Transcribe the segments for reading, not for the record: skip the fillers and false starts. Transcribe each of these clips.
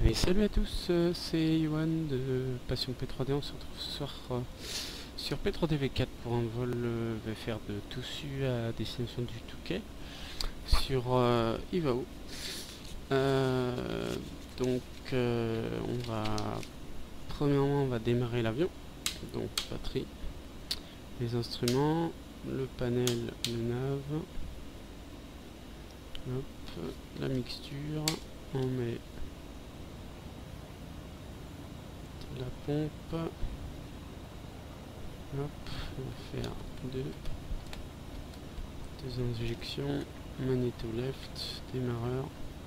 Et salut à tous, c'est Yohan de Passion P3D. On se retrouve ce soir sur P3DV4 pour un vol VFR de Toussus à destination du Touquet sur Ivaou. Donc premièrement on va démarrer l'avion, donc batterie, les instruments, le panel, le nav, hop, la mixture, on met la pompe, hop, on va faire deux injections, magnéto left, démarreur,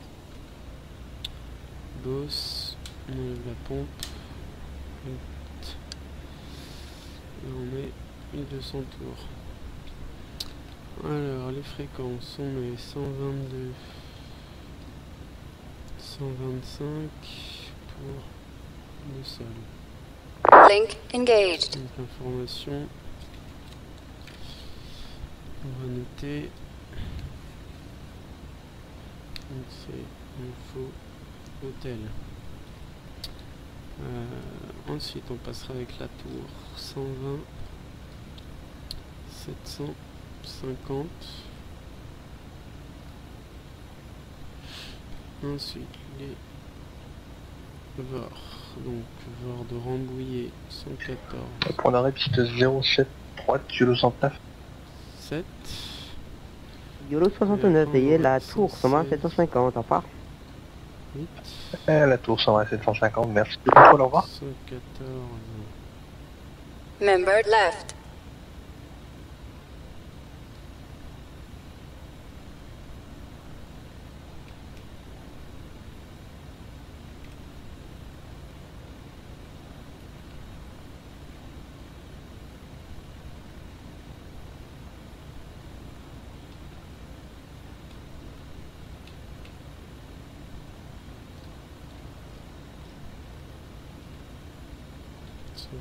boss, on enlève la pompe, et on met 1200 tours. Alors les fréquences, on met 122, 125 pour le sol. Link engaged. Donc information, on va noter, donc c'est info hôtel. Ensuite on passera avec la tour 120, 750. Ensuite les VOR, donc VOR de Rambouillet 114. Point d'arrêt piste 07 droite, Yolo 69. 7. Yolo 69, veillez la tour 120 750, au revoir. 8. La tour 120 750, merci. Au revoir. 114. Member left. Donc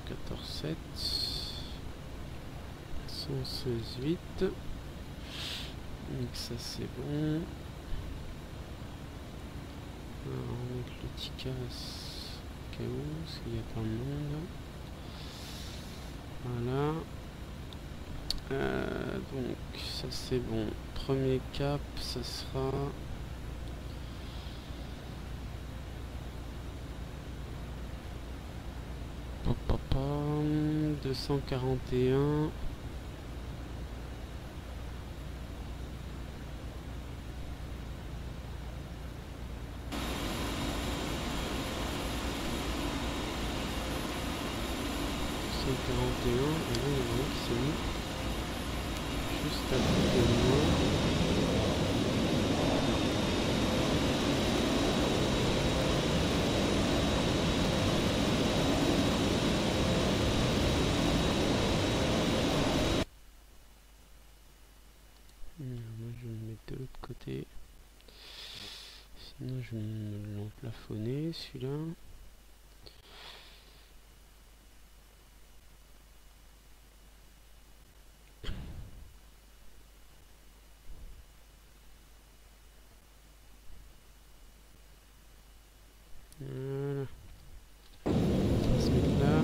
ça c'est bon. Alors on met le petit casse au cas où, parce qu'il n'y a pas de monde. Voilà. Donc ça c'est bon. Premier cap, ça sera 241. Et là, il y en a un qui s'est mis juste à côté de moi. Moi je vais me mettre de l'autre côté. Sinon je vais me l'emplafonner celui-là. Voilà. On va se mettre là.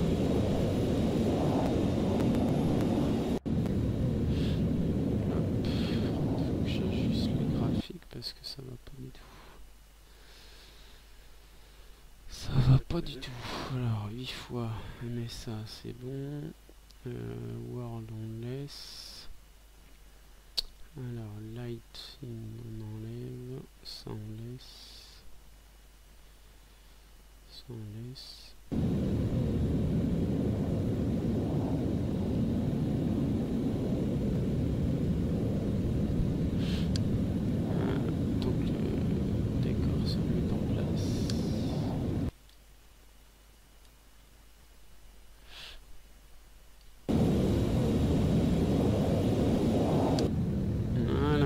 Hop. Faut que j'ajuste les graphiques parce que ça va pas du tout. Ça va pas du tout. Alors 8 fois MSA c'est bon. World on laisse. Alors light on enlève. Ça on laisse. Ça on laisse. Donc le décor se met en place. Voilà.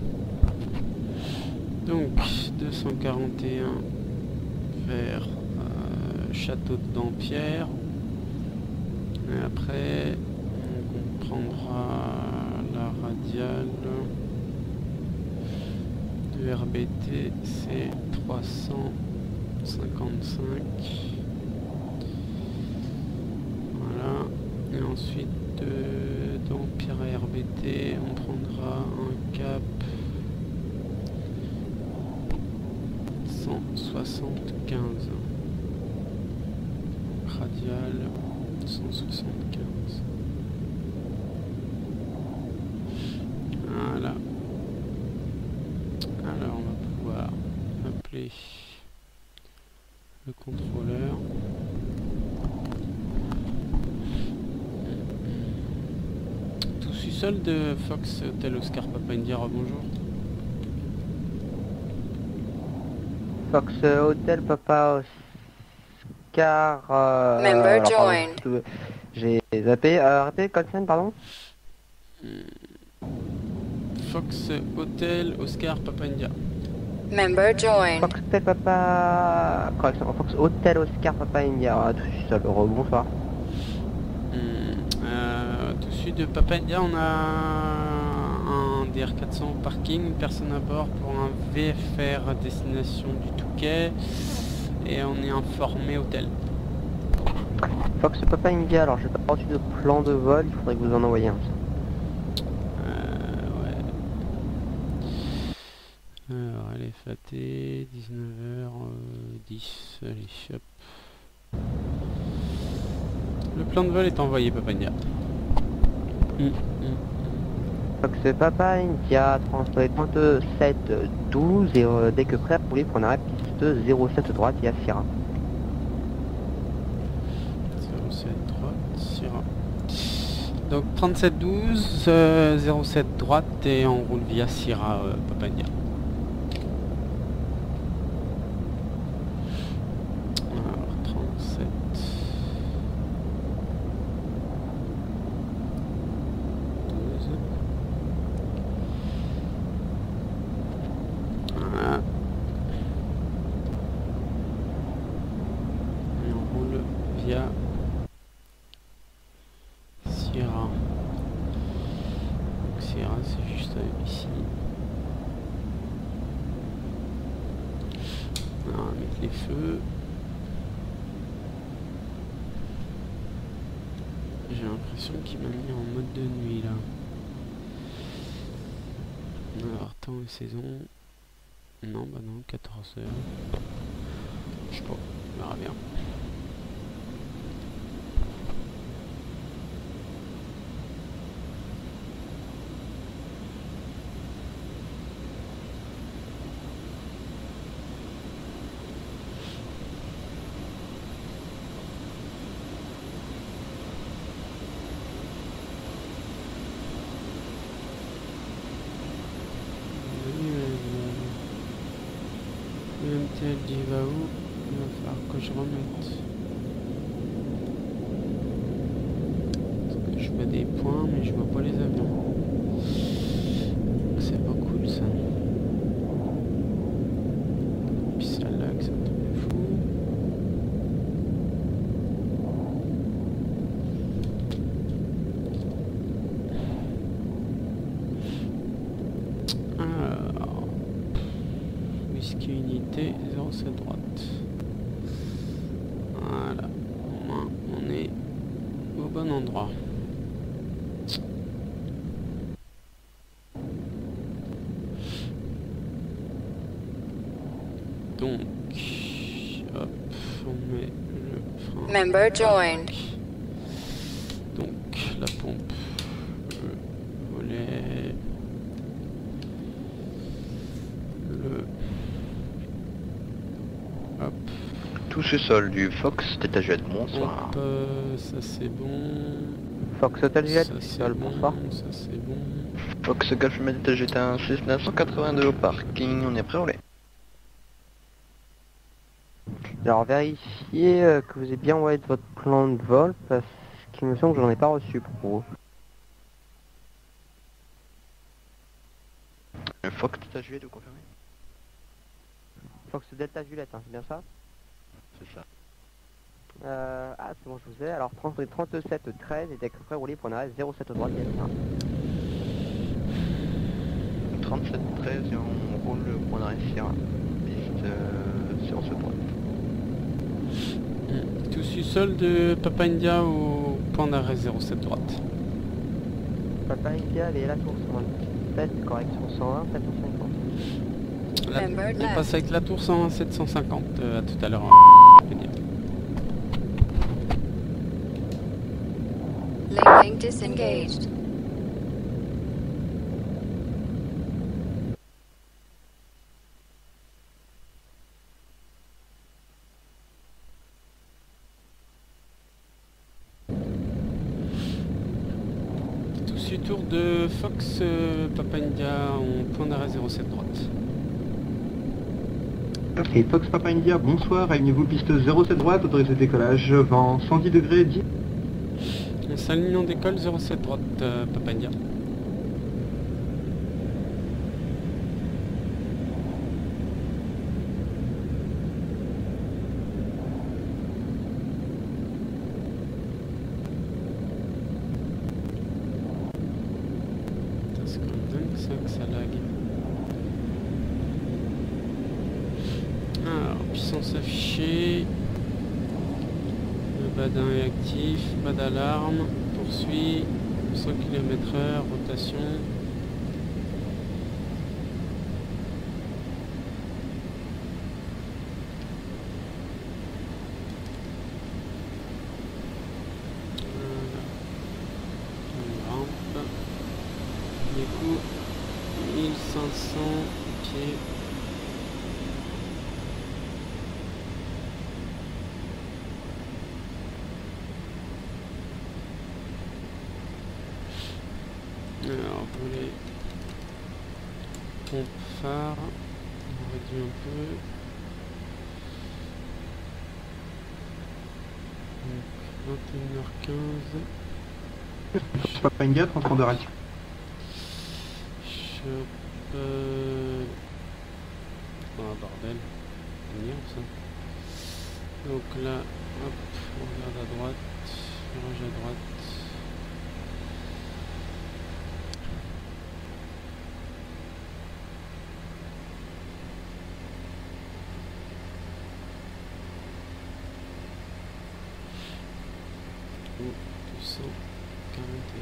Donc 241 vers Château de Dampierre. Et après on prendra la radiale de RBT, c'est 300 55. Voilà. Et ensuite, dans Pierre à RBT, on prendra un cap 175. Radial 175. Voilà. Alors on va pouvoir appeler le contrôleur. Tout sous-sol de Fox Hotel Oscar Papa India, bonjour. Fox Hotel Papa Oscar. Member Alors, pardon, joined. j'ai zappé. Répétez, Colson, pardon. Fox Hotel Oscar Papa India. Member joined. Fox Hotel Papa. Correction, Fox Hotel Oscar Papa India. Ah, tout seul. Bonsoir. Tout de suite de Papa India, on a un DR400 au parking, personne à bord pour un VFR à destination du Touquet et on est informé hôtel. Fox Papa India. Alors, j'ai pas reçu de plan de vol. Il faudrait que vous en envoyiez un. Ouais. Alors, elle est fatée, 19h10, allez, hop. Le plan de vol est envoyé, Papa India. Fox Papa India, transport 37 12 et dès que prêt à rouler pour un arrêt piste 07 droite et à Sierra. 07 droite, Sierra. Donc 3712, 07 droite et on roule via Sierra, Papa India. Alors 37. Voilà. Et on roule via Sierra. Donc Sierra c'est juste ici. Alors, on va mettre les feux. J'ai l'impression qu'il m'a mis en mode de nuit là. Alors temps et saison. Non bah non, 14h. Je sais pas, on verra bien. MTL dit va où? Il va falloir que je remette. Parce que je mets des points mais je vois pas les avions. C'est pas cool ça. Puis ça lag, ça me fait fou. Alors, whisky unité 07 droite. Voilà, au moins on est au bon endroit. Donc, hop, on met le frein. Member joined. Donc, la pompe, le volet, hop, Tout ce sol du Fox, Theta Jet, bonsoir. hop, ça c'est bon. Fox Hotel Jet, Ça c'est seul, bon, bonsoir. ça c'est bon. Fox Golf Theta Jet 1, 6982 au parking, on est prêt à rouler. Alors vérifiez que vous avez bien envoyé votre plan de vol parce qu'il me semble que j'en ai pas reçu pour vous. Fox Theta Jet, vous confirmez? Fox Delta Juliette, hein, c'est bien ça? C'est ça. Ah c'est bon, je vous ai. Alors 37 13 et dès que prêt rouler pour un arrêt 07 droite et à Sierra. 37 13 et on roule pour l'arrêt Sierra. Piste 07 droite. suis seul de Papa India au point d'arrêt 07 droite. Papa India, elle est à la tour 127, correction 101, 750. Là, Member on left. passe avec la tour 101 750 à tout à l'heure. Link disengaged. Tout suite tour de Fox Papa India au point d'arrêt 07 droite. Et Fox Papa India, bonsoir, alignez-vous piste 07 droite, autorisé de décollage, vent 110 degrés, 10. On s'aligne en décolle 07 droite Papa India. Putain, c'est quand même dingue ça que ça lag. Alors, puissance affichée. Le badin est actif, pas d'alarme. Poursuit. 100 km/h, rotation. Voilà. Une rampe. Du coup, 1500 pieds. Alors, pour les pompes phares, on réduit un peu. Donc, 21h15. Papa India, transpondeur actif. Chope... Oh bordel, c'est merde ça. Donc là, hop, on regarde à droite, virage à droite. Oh, 241.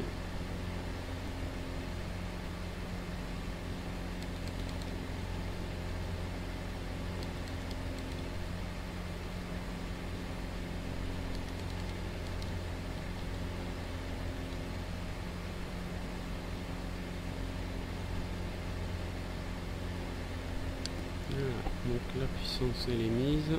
Voilà, donc la puissance elle est mise.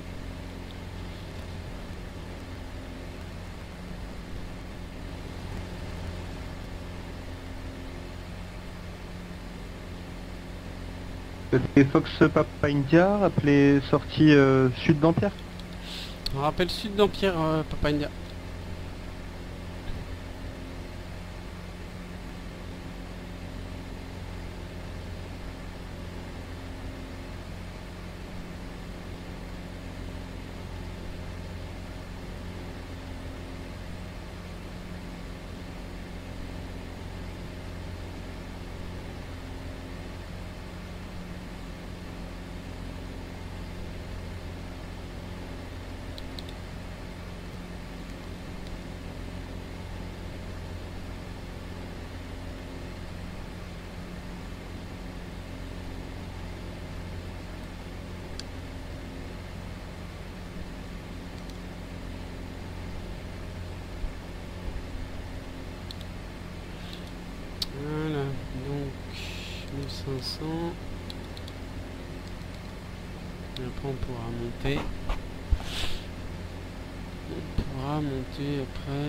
Et Fox Papa India, appelé sortie sud d'Ampère. On rappelle sud d'Empire Papa India. Voilà, donc 1500. Et après on pourra monter. On pourra monter après.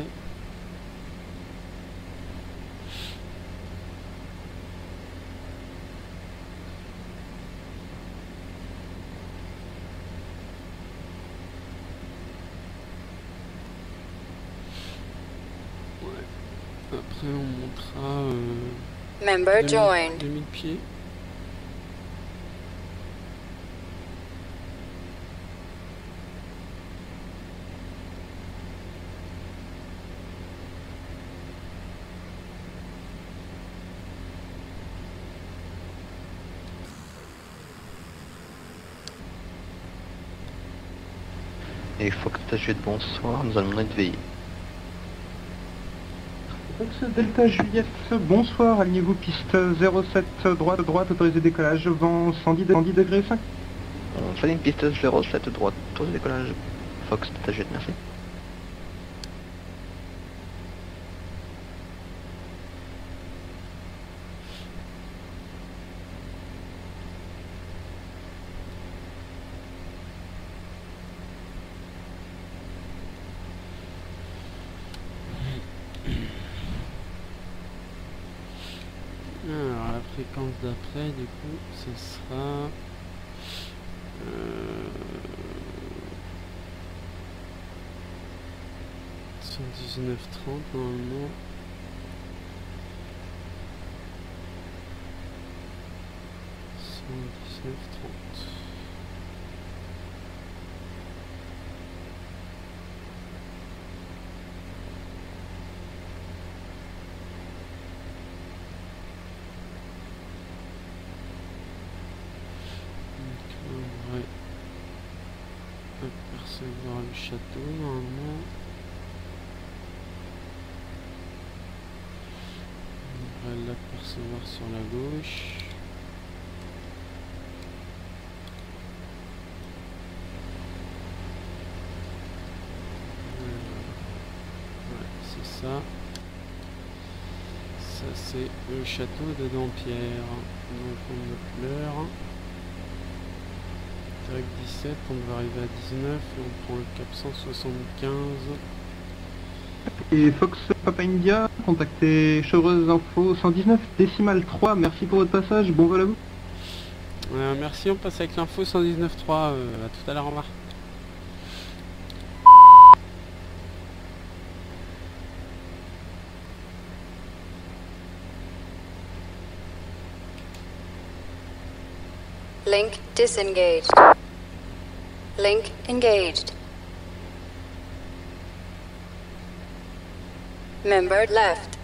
Ouais. Après on montera Member 2000 joined. 2000 pieds. Et Fox Juliette, bonsoir, nous allons être veillés. Fox Delta Juliette, bonsoir, alignez-vous piste 07 droite, autorisé décollage, vent 110 degrés 5. On fait une piste 07 droite, tour de décollage. Fox Delta Juliette, merci. Alors la fréquence d'après du coup ce sera 119,30 normalement. Apercevoir le château normalement. On va l'apercevoir sur la gauche. Ouais, c'est ça. Ça c'est le château de Dampierre. Donc on note l'heure. Direct 17, on va arriver à 19 et on prend le cap 175. Et Fox Papa India, contactez Chevreuse Info 119 décimal 3, merci pour votre passage, bon vol à vous. Merci, on passe avec l'info 119.3, à tout à l'heure, au revoir. Link disengaged. Link engaged. Member left.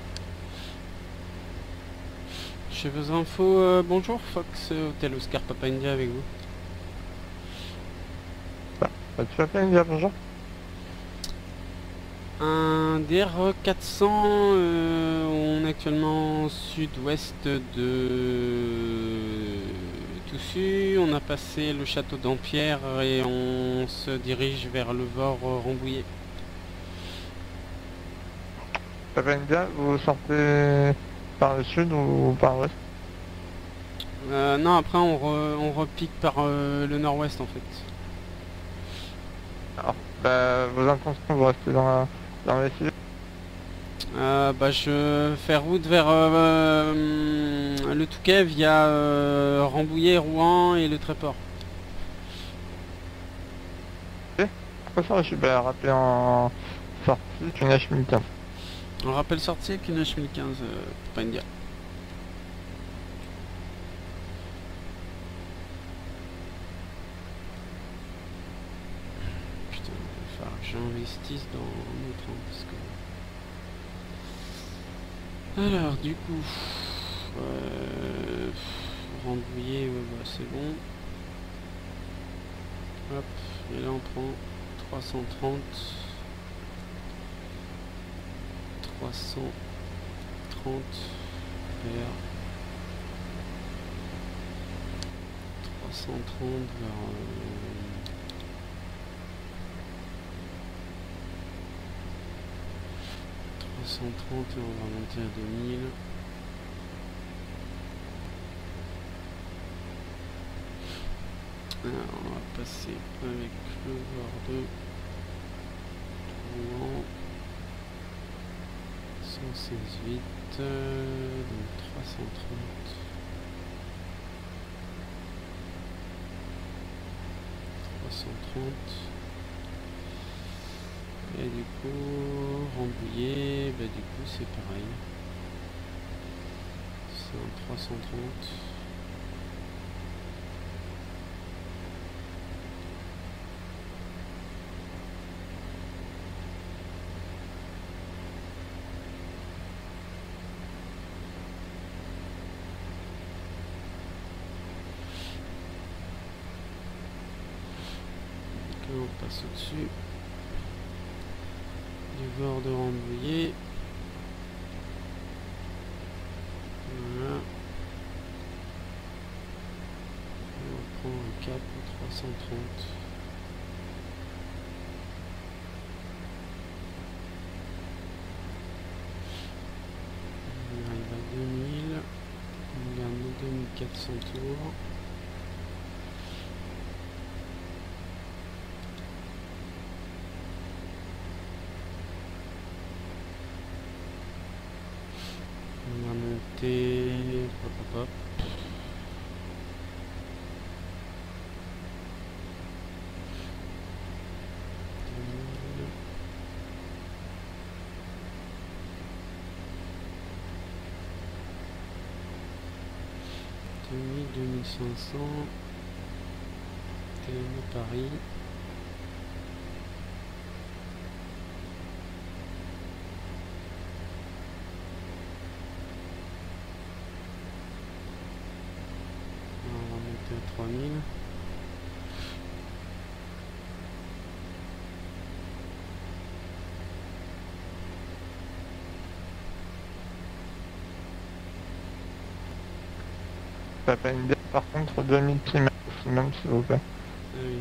Chez vos infos, bonjour, Fox Hôtel Oscar Papa India avec vous. Papa India, bonjour. Un DR400, on est actuellement sud-ouest de Toussus, on a passé le château d'Ampierre et on se dirige vers le Vort Rambouillet. Papa India, vous sortez par le sud ou par l'ouest? Non, après on repique par le nord-ouest en fait. Alors, vos intentions, vous restez dans les sud. Je fais route vers le Touquet via Rambouillet, Rouen et le Tréport. Pourquoi ça, je suis rappelé en sortie, une H1015. On rappelle sortie avec une H1015, pas India. Putain, il va falloir que j'investisse dans un autre parce que... Alors, du coup... Rambouillet, ouais, bah, c'est bon. Hop, et là on prend 330. 330 vers 330 vers 330 et on va monter à 2000. Alors on va passer avec le Vort de Rouen. 116,8, donc 330. 330. Et du coup, Rambouillet, du coup c'est pareil. C'est un 330. On passe au-dessus du bord de Rambouillet. Voilà. Et on prend un cap au 330. On arrive à 2000. On garde nos 2400 tours. On va monter. Hop, hop, hop. « 2500 TME Paris. On va monter à 3000. Papa India, par contre 2000 pieds maximum s'il vous plaît. Ah oui.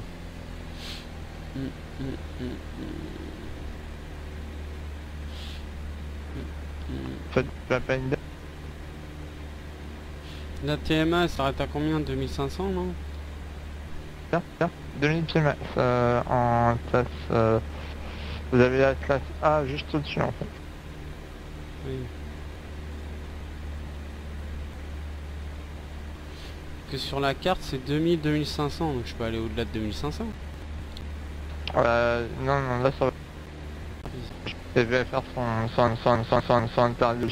Faites Papa India. La TMA elle s'arrête à combien? 2500 non? Tiens, 2000 pieds max en classe. Vous avez la classe A juste au-dessus en fait. Oui. Que sur la carte c'est 2000-2500 donc je peux aller au-delà de 2500. Non, là ça va. Je vais faire son interview.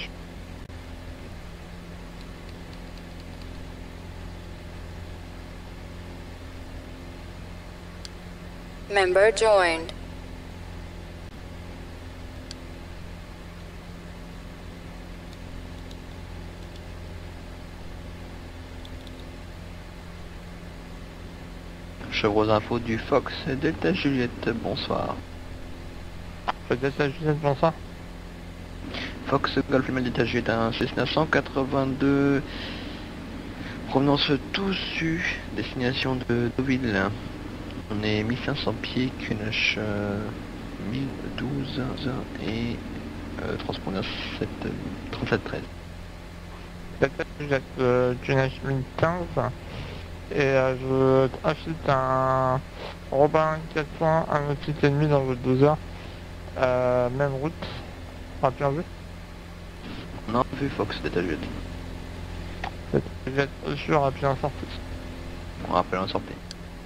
Member joined. Chevreaux infos du Fox Delta Juliette, bonsoir. Delta Juliette, bonsoir. Fox Golf Lima Delta Juliette, un 6982. Provenance Toussus, destination de Deauville. On est 1500 pieds, QNH 1012 et transpondeur 3713. Delta Juliette, QNH 1015. Et je affite un Robin 400, un nautique ennemi dans votre 12 heures. Même route. Bien vu. On a vu Fox Delta Juliette. Delta Juliette reçu, rappelé en sortie. On rappelle en sortie.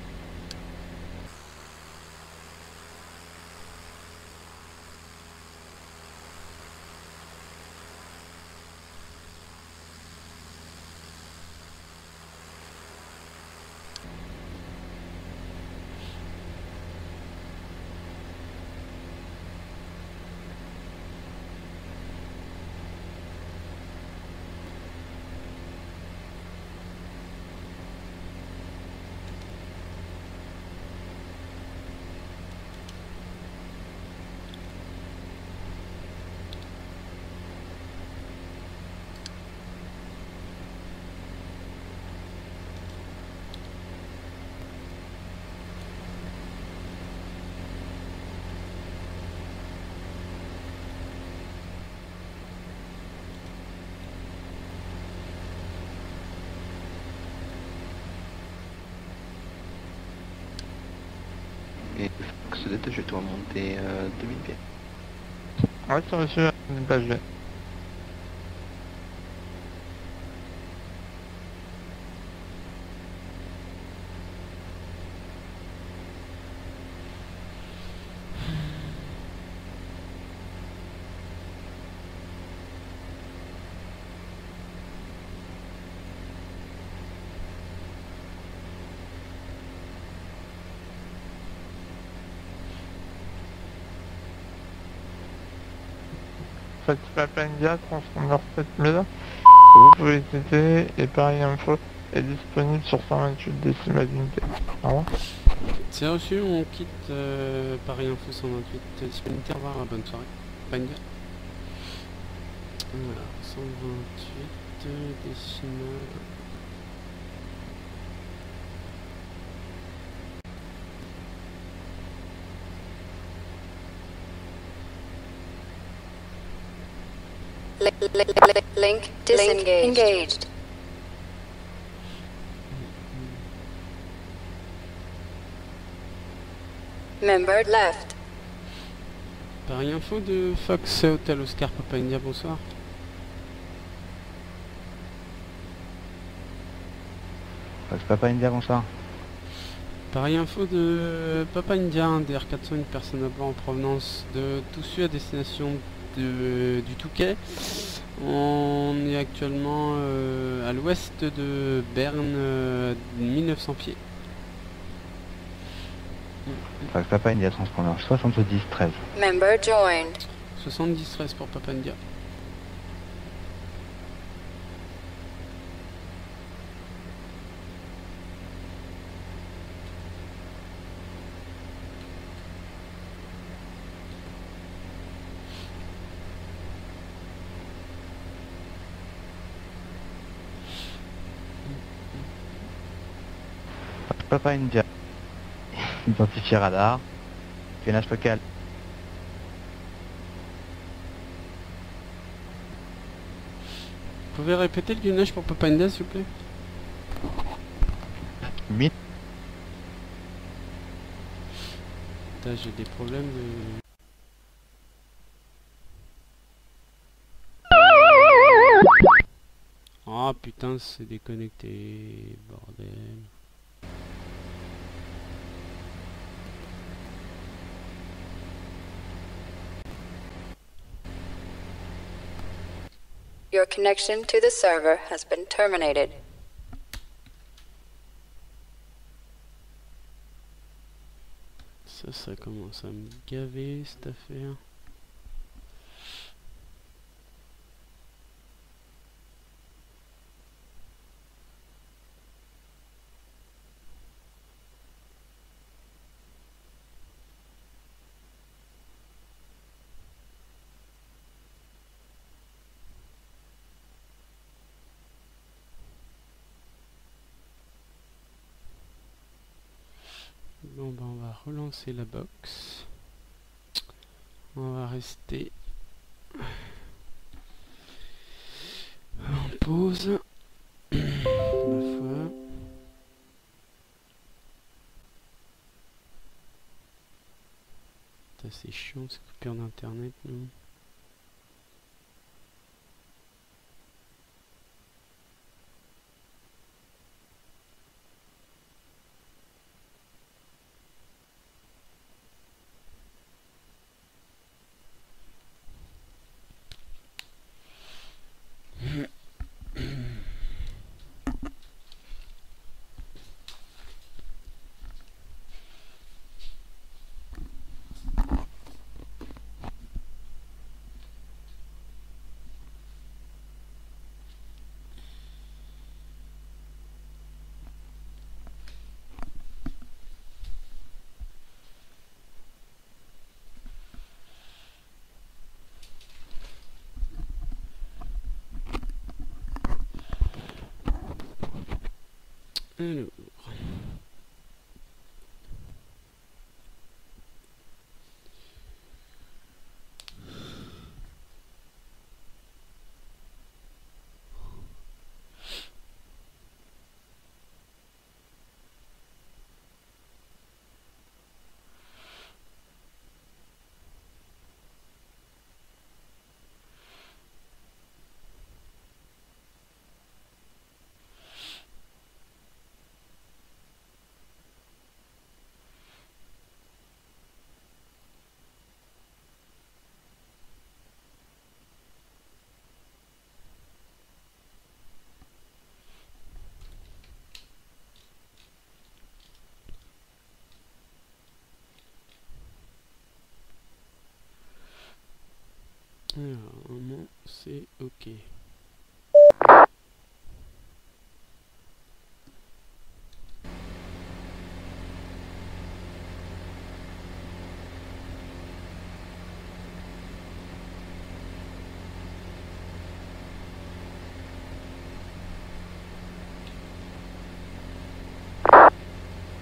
Et Fox Delta Juliette, on va monter 2000 pieds. Ouais, c'est reçu, Delta Juliette. Faites Papa India, transpondeur 7000. Vous pouvez tester et Paris Info est disponible sur 128 décimales d'unité. Au revoir. C'est reçu, on quitte Paris Info 128, disponibilité, au revoir, bonne soirée. Bye. Voilà, 128, décimal. Link disengaged. Member left. Paris Info de Fox Hotel Oscar Papa India, bonsoir. Fox Papa India, bonsoir. Paris Info de Papa India, un DR400, une personne à bord en provenance de Toussus à destination du Touquet. On est actuellement à l'ouest de Berne, 1900 pieds. Fox Papa India, transpondeur 70-13. Member joined. 70-13 pour Papa India. Fox Papa India. Identifié radar. Gainage local. Vous pouvez répéter le gainage pour Papa India s'il vous plaît? 1000. Putain, j'ai des problèmes de... Oh putain, c'est déconnecté, bordel. Your connection to the server has been terminated. Ça commence à me gaver cette affaire. Bon ben on va relancer la box. On va rester en pause. Ma foi. C'est chiant ces coupures d'internet nous. Alors. Normalement c'est ok.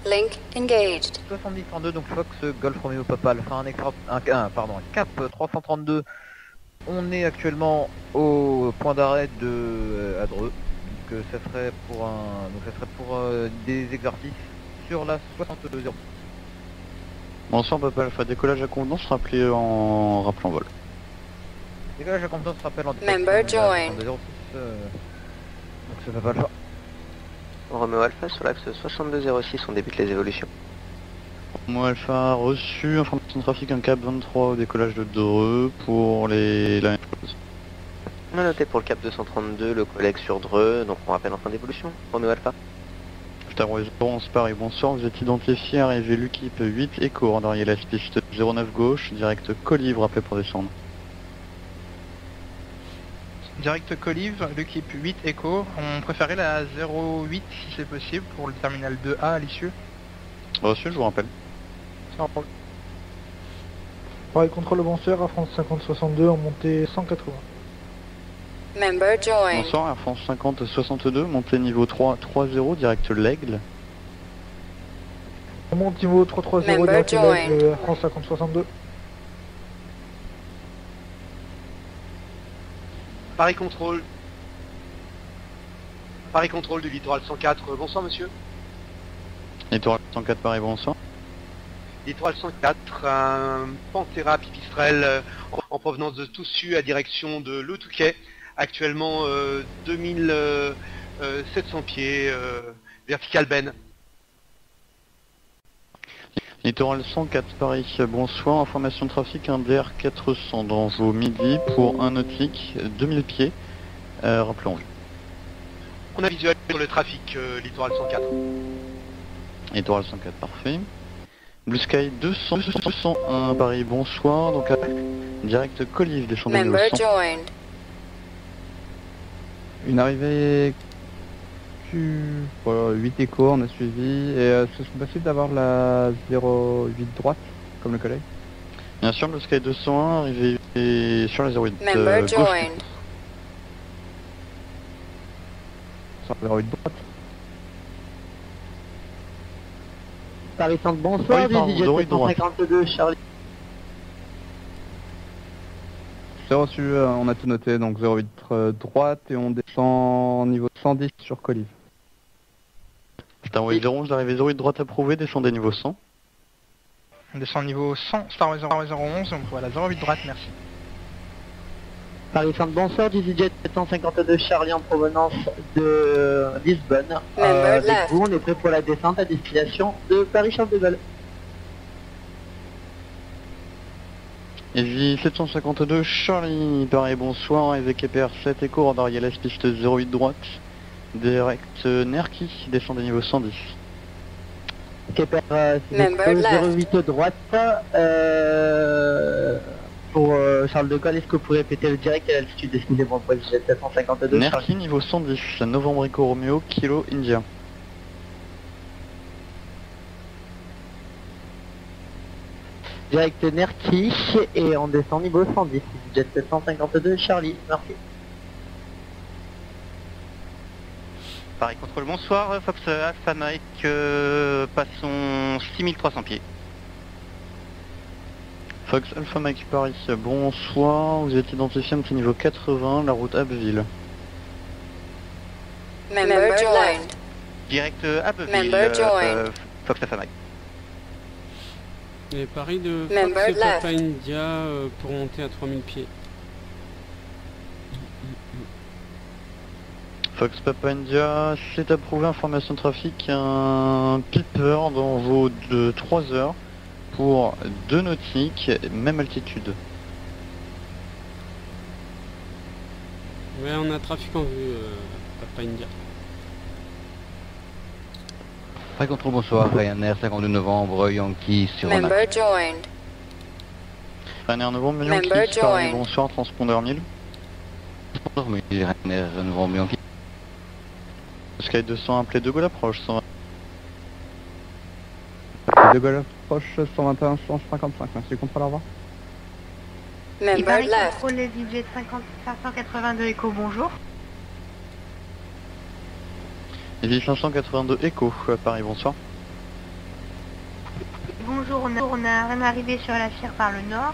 Link engaged. 70-32, donc Fox Golf Romeo Papa Alpha, un cap 332. On est actuellement au point d'arrêt de Adreux. Donc ça serait pour des exercices sur la 62-0. Bonsoir Papa Alpha, décollage à convenance rappelé en rappelant vol. Décollage à convenance rappel en Member joined. 62-06, donc c'est Papa Alpha. Romeo Alpha sur l'axe 6206, on débute les évolutions. Moi Alpha reçu, information de trafic, un cap 23 au décollage de Dreux pour la même chose. On a noté pour le cap 232, le collègue sur Dreux, donc on rappelle en fin d'évolution. Romeo Alpha. On se Paris, bonsoir, vous êtes identifié, arrivé l'équipe 8 Echo, en arrière la piste 09 gauche, direct Colivre, rappelé pour descendre. Direct Colive, l'équipe 8 Echo. On préférait la 08 si c'est possible pour le terminal 2A à l'issue. Reçu, je vous rappelle. Pareil, contrôle bonsoir, Air France 50-62 en montée 180. Member joined. Bonsoir, Air France 50-62, montée niveau 3-3-0, direct l'Aigle. On monte niveau 330 Member direct joined. Air France 50-62. Paris contrôle. Paris contrôle du littoral 104. Bonsoir monsieur. Littoral 104 Paris, bonsoir. Littoral 104, un Panthera pipistrelle en provenance de Toussus à direction de Le Touquet. Actuellement 2700 pieds, vertical Ben. Littoral 104 Paris, bonsoir, information de trafic, un DR 400 dans vos midi pour un nautique, 2000 pieds, rappelons-le. On a visuel sur le trafic littoral 104. Littoral 104, parfait. Blue Sky 201 Paris, bonsoir, donc direct Colive, descendez niveau Member 100. joined. Une arrivée voilà, 8 échos, on a suivi, et ce serait possible d'avoir la 08 droite, comme le collègue. Bien sûr, Blue Sky 201, arrivé sur la 08 Member gauche. joined. Sur la 08 droite. Paris Centre, bonsoir, Oui, pardon, EasyJet droite. 752 Charlie. C'est reçu, on a tout noté, donc 08 droite, et on descend niveau 110 sur Colive. Star Wars 01, arrivé 08 droite approuvé, descendez niveau 100. On descend niveau 100, Star Wars 011, donc voilà, 08 droite, merci. Paris Centre, bonsoir, EasyJet 752 Charlie en provenance de Lisbonne. Member Avec left. vous, on est prêt pour la descente à destination de Paris-Charles de Gaulle. Easy 752 Charlie, pareil, bonsoir, avec EPR 7 Echo, radar ILS piste 08 droite, direct Nerki, descendez niveau 110. Keper Member left. 08 droite. Pour Charles de Gaulle, est-ce que vous pouvez répéter le direct à l'altitude excusez-moi pour EasyJet 752 Nerki Charlie. niveau 110, Novembre Echo Romeo, Kilo India. Direct Nerki et on descend niveau 110, EasyJet 752 Charlie, merci. Paris contrôle, bonsoir, Fox Alpha Mike, passons 6300 pieds. Fox Alpha Mike Paris, bonsoir, vous êtes identifié un petit niveau 80, la route Abbeville. Member joined. Direct Abbeville, Member joined. Fox Alpha Mike. Et Paris de Member Fox left. Papa India pour monter à 3000 pieds. Fox Papa India, c'est approuvé, information de trafic, un piper dans vos 3 heures pour 2 nautiques, même altitude. Ouais, on a trafic en vue, Papa India. Paris contrôle, bonsoir, Ryanair 52 novembre, Yankee sur Ronac. Member joined. Ryanair novembre, Member Yankee, Paris, joined. bonsoir, transpondeur 1000. Ryanair novembre, Yankee. Sky 200, appelé De Gaulle approche, 120. De Gaulle approche 121 155, merci, contrôle, au revoir. Member left. Contrôle les EasyJet 582 Echo, bonjour. Easy 582 Echo, Paris, bonsoir. bonjour, on a un arrivé sur la Fière par le nord.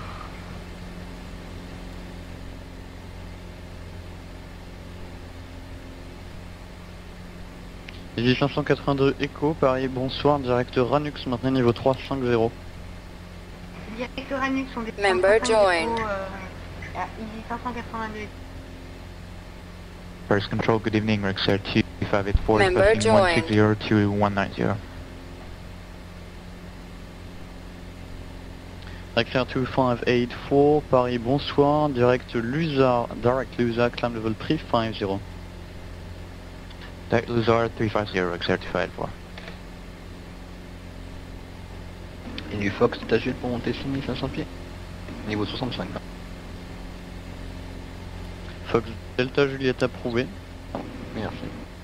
Easy 582 Echo, Paris, bonsoir, direct Ranux, maintenant niveau 350. Direct Ranux, on descend Member 35 joined. Echo, à Easy 582. First Control, good evening, Rexair 2584, Member passing joined. 160 to 190. Rexair 2584, Paris, bonsoir, direct Lusa, climb level 350. Direct Luzar 350, Rexair 2584. Et du Fox, étagé pour monter 6500 pieds. Niveau 65. Fox Delta Juliette approuvé. Merci.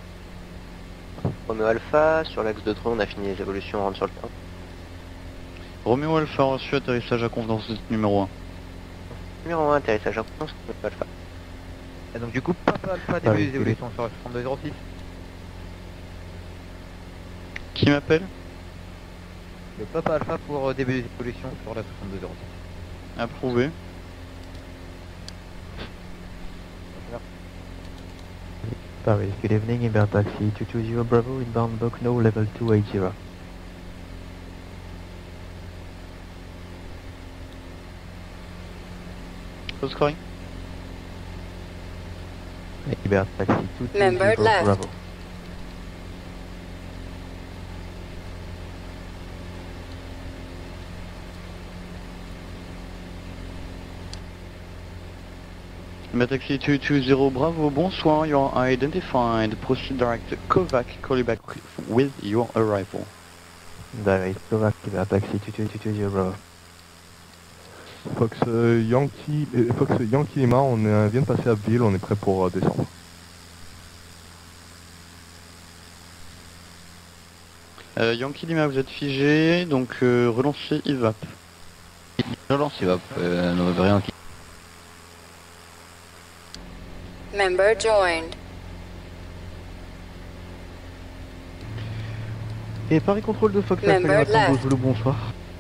Romeo Alpha, sur l'axe de drone, on a fini les évolutions, on rentre sur le terrain. Roméo Alpha reçu, atterrissage à convenance numéro 1. Numéro 1, atterrissage à convenance, Romeo Alpha. Et donc du coup, Papa Alpha, début des évolutions sur la 6206. Qui m'appelle? Le Papa Alpha pour début des évolutions sur la 6206. Approuvé. Paris, good evening, inbound taxi 220 Bravo, inbound Bochno, level 280. Close scoring. Inbound taxi 220 Member left. Bravo. Taxi 220 Bravo, bonsoir, you are identified. Proceed direct Kovac, call you back with your arrival. Direct Kovac, inbound taxi 220 Bravo. Fox Yankee Lima, on vient de passer à Abbeville, on est prêt pour descendre. Yankee Lima, vous êtes figé, donc relancez IVAP. Relance IVAP, rien qui... Member joined. Et Paris Contrôle de Fox Member Alpha Lima Tango left. Zulu, bonsoir.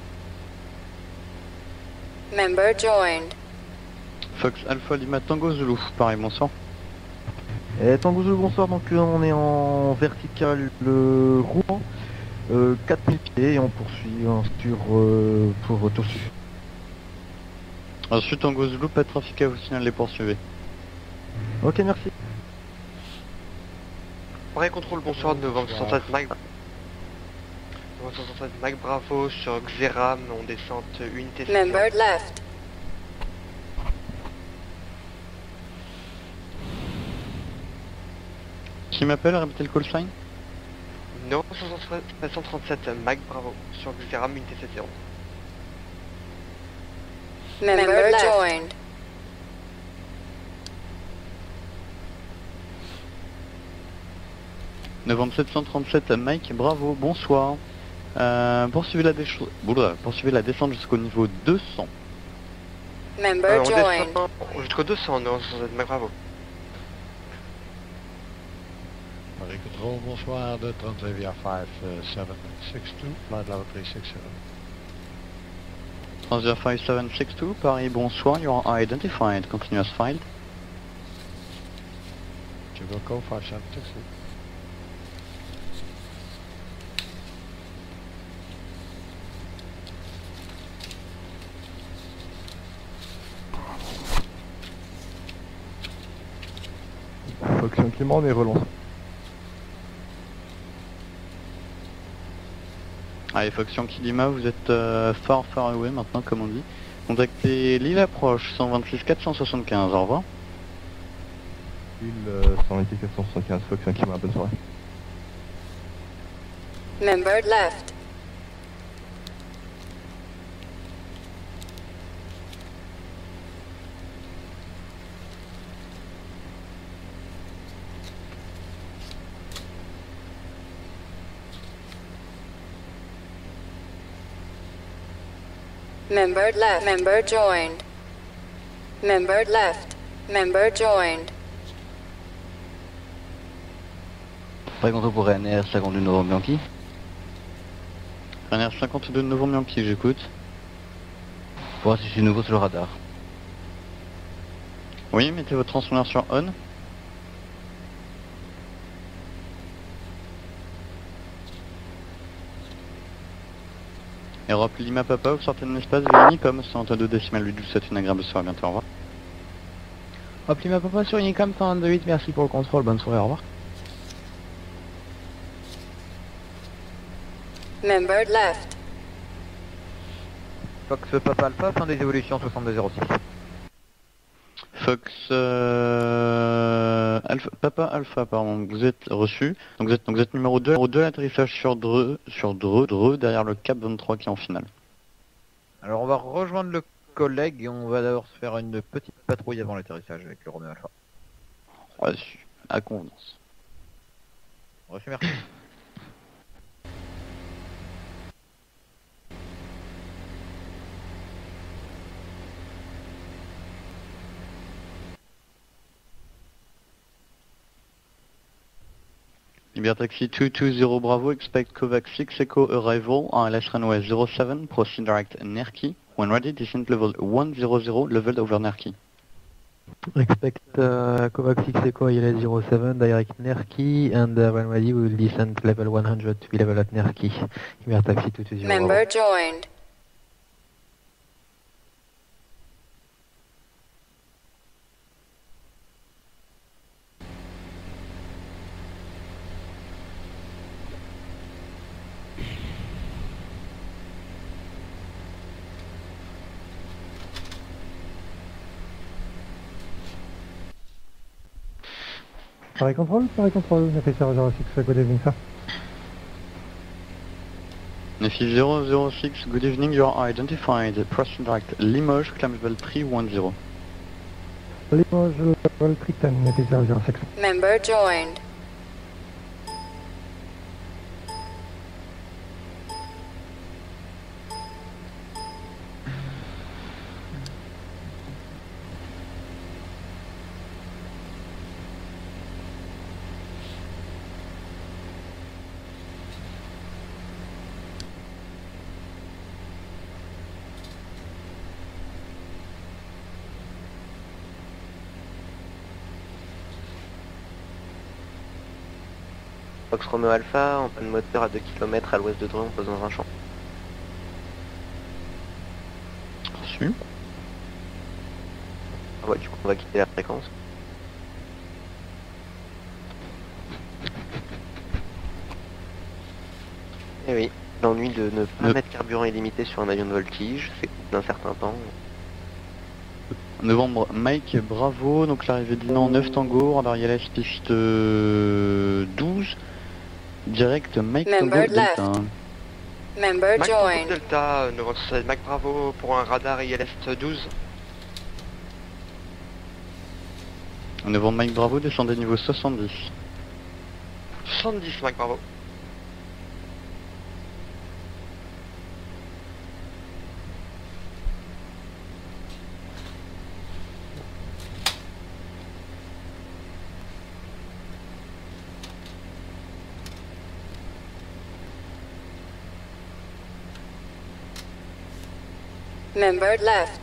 Member joined. Fox Alpha Lima Tango Zulu, pareil, bonsoir. Et Tango Zulu, bonsoir, donc on est en vertical Rouen, 4000 pieds et on poursuit pour Tossu. Ensuite Tango Zulu, pas de trafic à vous signaler, poursuivez. Ok, merci. Pareil contrôle, bonsoir, 967 Mike. 967 Mike Bravo sur Xeram, on descente unité. Member left. Qui m'appelle, répétez le call sign? 937 Mike Bravo sur Xeram, unité 70. Member joined. Novembre 737 Mike, bravo, bonsoir. Poursuivez la descente jusqu'au niveau 200. Member On joined. descend jusqu'au 200, 967 Mike Bravo. Paris Control, bonsoir, de 30 via 5762, flight level 360. Transfer 5762, Paris, bonsoir, you are identified, continuous filed. Chicago 5762. Fox Clément, on est relancé. Allez, Fox Yankee Lima, vous êtes far away maintenant, comme on dit. Contactez l'île approche 126 475, au revoir. Île 126 475, Fox Yankee Lima, bonne soirée. Member left. Member left. Member joined. Member left. Member joined. Paris Contrôle pour RNR, 52 Novembre Yankee. Ryanair 52 novembre Yankee, j'écoute. Voir si c'est nouveau sur le radar. Oui, mettez votre transpondeur sur on. Europe Lima Papa, vous sortez de l'espace, Unicom, 122 décimales 8, 7, une agréable soirée, bientôt, au revoir. Hop, Lima Papa sur Unicom 122.8, merci pour le contrôle, bonne soirée, au revoir. Member left. Fox Papa Alpha, fin des évolutions 6206. Fox Alpha, Papa Alpha, pardon, vous êtes reçu. Donc vous êtes numéro 2 à l'atterrissage sur Dreux, derrière le Cap 23 qui est en finale. Alors on va rejoindre le collègue et on va d'abord se faire une petite patrouille avant l'atterrissage avec le Romeo Alpha. Reçu, à convenance. Reçu, merci. Libertaxi 220 Bravo, expect Kovac 6 Echo arrival on LS runway 07, proceed direct Nerki. When ready, descent level 100, leveled over Nerki. Expect Kovac 6 Echo ILS 07, direct Nerki, and when ready we will descend level 100 to be level at Nerki. Libertaxi 220 Bravo. Member joined. Paris control, officer 06, good evening sir. Nefi 006, good evening, you are identified. Proceed direct Limoges, climb level 310. Limoges level 310, officer 06. Member joined. Fox Romeo Alpha, en panne moteur à 2 km à l'ouest de Dreux, on pose dans un champ. Reçu. Ah ouais, du coup on va quitter la fréquence. Et oui, l'ennui de ne pas mettre carburant illimité sur un avion de voltige, c'est d'un certain temps. Novembre, Mike Bravo, donc l'arrivée d'Inan 9 Tango, radar ILS piste 12, direct Mike Member Tango left. Delta. Member Mike joined. Tango Delta, Novembre 16, Mike Bravo pour un radar ILS 12. Novembre, Mike Bravo, descendez niveau 70. 70 Mike Bravo. Member left.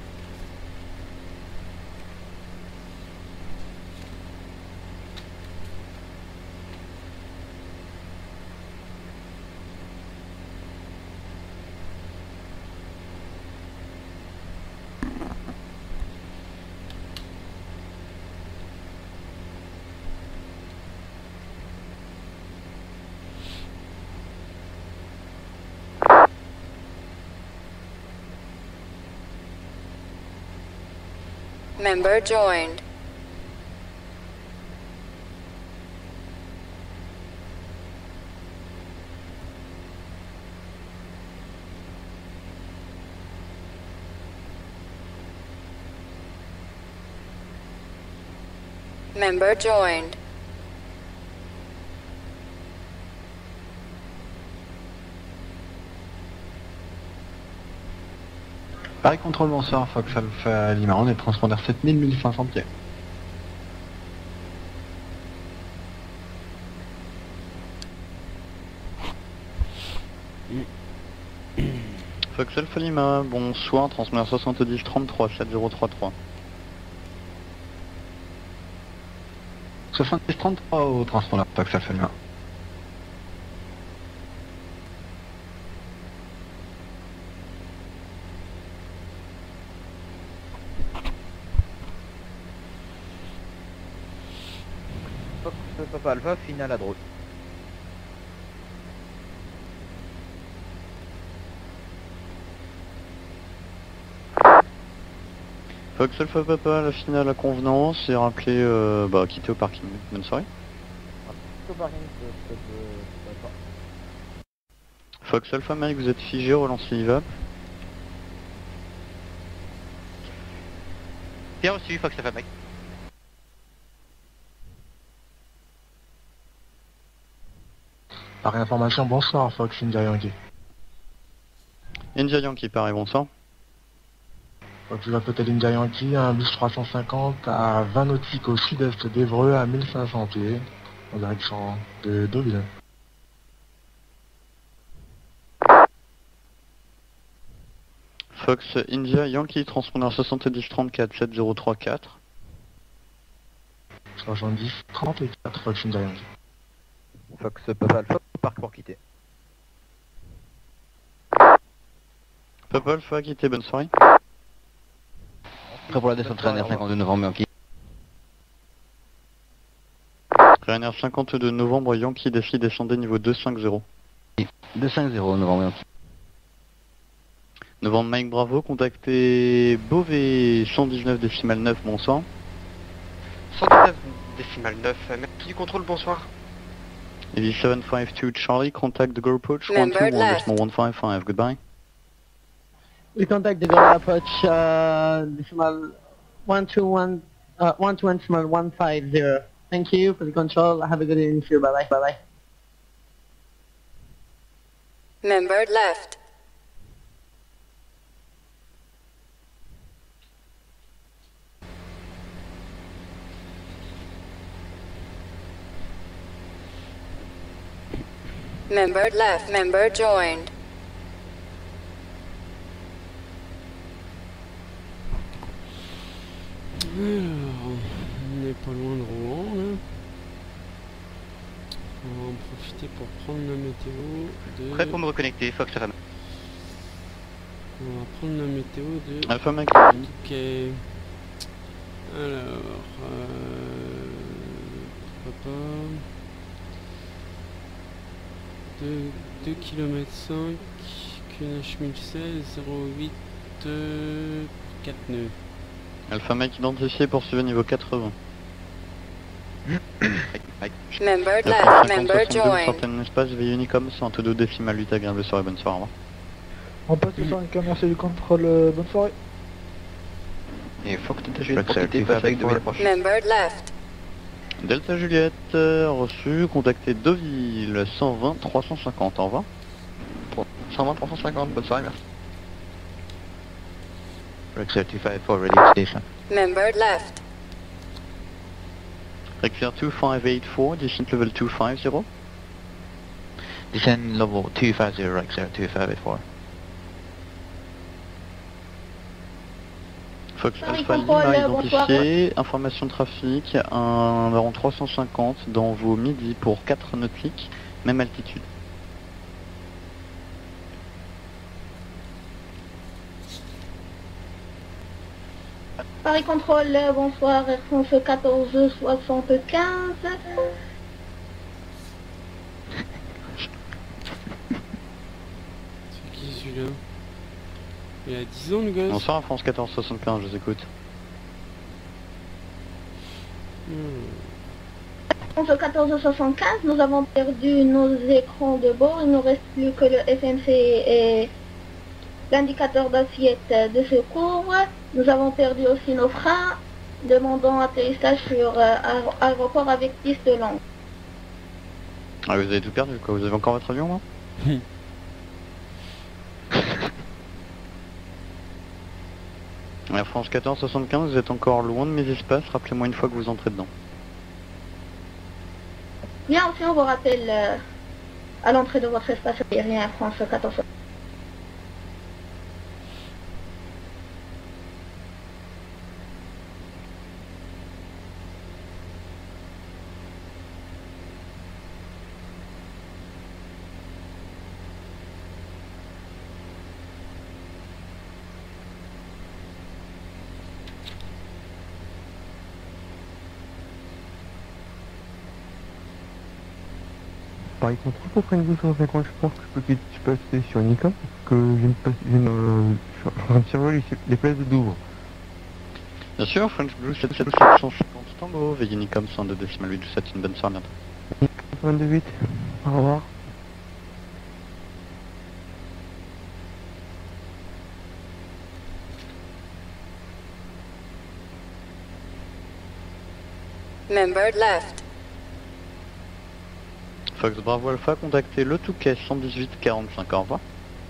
Member joined. Member joined. Paris contrôle, bonsoir, Fox Alpha Lima, on est transpondeur 7000-1500 pieds. Fox Alpha Lima, bonsoir, transmetteur 70 33 7033. 70 33 au transpondeur Fox Alpha Lima. Fox Papa Alpha, finale à droite. Fox Alpha Papa, la finale à convenance et rappelez, quitter au parking. Bonne soirée. Fox Alpha Mike, vous êtes figé, relancez l'IVAP. Bien reçu, Fox Alpha Mike. Par information, bonsoir Fox India Yankee. India Yankee, pareil, bonsoir. Fox Hotel India Yankee, un bus 350 à 20 nautiques au sud-est d'Evreux à 1500 pieds, en direction de Deauville. Fox India Yankee, transpondeur 70 34 7034. 70 34 Fox India Yankee. Fox Papa Alpha, parcours quitté. Papa Alpha quitté, bonne soirée. Prêt pour la descente Ryanair 52 novembre Yankee. Ryanair 52 novembre Yankee décide descendez niveau 250. 250 novembre Yankee. Novembre Mike Bravo, contactez Beauvais 119 décimal 9, bonsoir. 119 décimal 9, merci du contrôle, bonsoir. Heavy 752 Charlie, contact the girl approach Member 121.155, goodbye. We contact the girl approach, decimal 121, 121.150. Thank you for the control. Have a good evening, sir. Bye-bye. Bye-bye. Member left. Member left. Member joined. Alors, on n'est pas loin de Rouen là. On va en profiter pour prendre la météo de... Prêt pour me reconnecter, Fox Alpha. On va prendre la météo de... Alpha Mike. Ok. Alors... pourquoi pas... 2 km 5, QNH 1016, 08, 4 nœuds. Alpha Mike identifié, poursuivez niveau 80. Member left. Member joined. Certains espaces, V Unicom 102 décimal 8 agréable soirée, bonne soirée, au revoir. On passe sur un merci du contrôle, bonne soirée. Et Fox Delta Juliette, profitez pas avec de l'approche. Member left. Delta Juliette, reçu, contactez Deauville 120 350, au revoir. 120 350, bonne soirée, merci. Rex 35 for ready station. Member left. Rexair 2584, descent level 250. Descend level 250, Rexair 2584. Fox Paris Alpha Contrôle, Lima bonsoir. identifié, information de trafic, un environ 350 dans vos midis pour 4 nautiques, même altitude. Paris Contrôle, bonsoir, Air France 1475. C'est qui celui-là? Il a 10 ans le gosse. Bonsoir France 1475, je vous écoute. France 1475, nous avons perdu nos écrans de bord, il ne nous reste plus que le FMC et l'indicateur d'assiette de secours. Nous avons perdu aussi nos freins, demandons atterrissage sur aéroport avec piste longue. Ah, vous avez tout perdu quoi, vous avez encore votre avion là? Air France 1475, vous êtes encore loin de mes espaces, rappelez-moi une fois que vous entrez dedans. Bien, aussi on vous rappelle à l'entrée de votre espace aérien Air France 1475. Paris Control pour French Blue 150, je pense que je peux passer sur Unicom, parce que je suis en train de survoler les places de Douvres. Bien sûr, French Blue 750 Tango, veille Unicom 102,827, une bonne soirée bientôt. 22,8, au revoir. Member left. Fox Bravo Alpha, contactez le Touquet 11845, au revoir.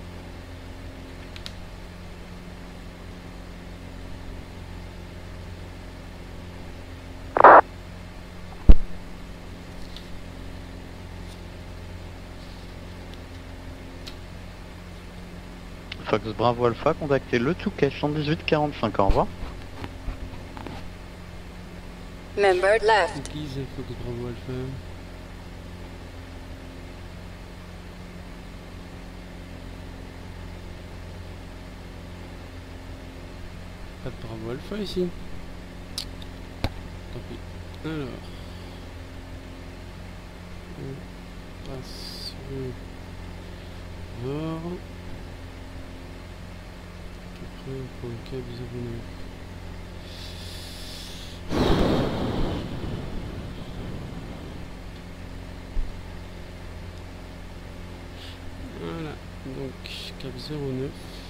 Fox Bravo Alpha, contactez le Touquet 11845, au revoir. Member left. Cookies et Fox Bravo Alpha. Pas de Bravo Alpha ici. Tant pis. Alors. On passe sur Nord. Après on prend le câble 09. Voilà, donc cap 09.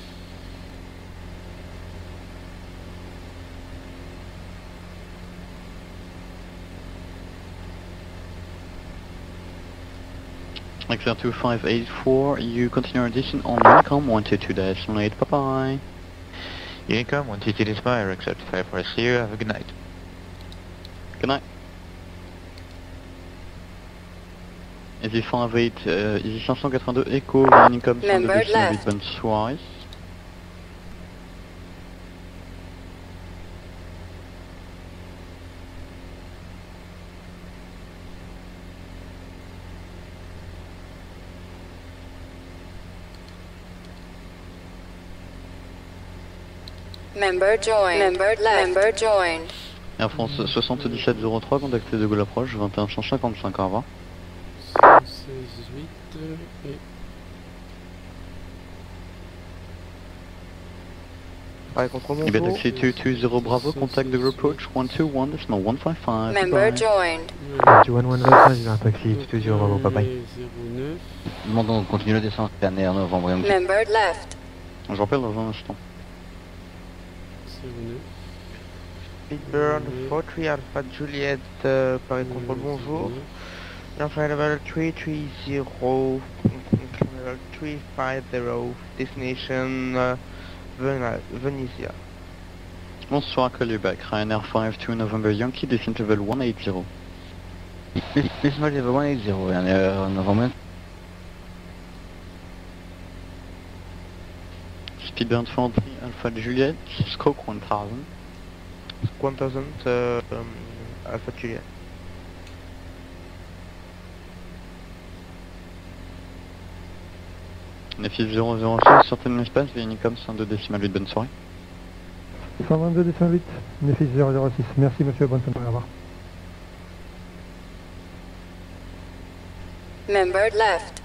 Exeter 2584, you continue your descent on Unicom 122-8, bye bye. Unicom 122-8, Exeter 540, have a good night. Good night. Easy 58, Easy 582 Echo, Unicom 102,8, bonne soirée. Member joined. Member left. Member joined. Air France 7703, contactez de Gaulle approche 21155, au revoir. 116.8 et... Paris Control, Libé bonjour. taxi 220 Bravo, contact de Gaulle approach 121.155. Member joined. 2115, j'ai un taxi 220 Bravo, bye bye. 09. Demandons de continuer le descente dernière novembre. Member left. Je rappelle dans un instant. 09. Speedbird 43 Alpha Juliet, Paris Control, bonjour. Alpha level 330, level 350, destination Venezia. Bonsoir, call you back. Ryanair 52 November Yankee, descent level 180. Decimal level 180, Ryanair November. Speedbird 43 Alpha Juliet, stroke 1000. 1000, Alpha Juliet. Nefis 006, sortez de l'espace, via Unicom 102,8, bonne soirée. 122,8, Nefis 006. Merci monsieur, bonne soirée, au revoir. Member left.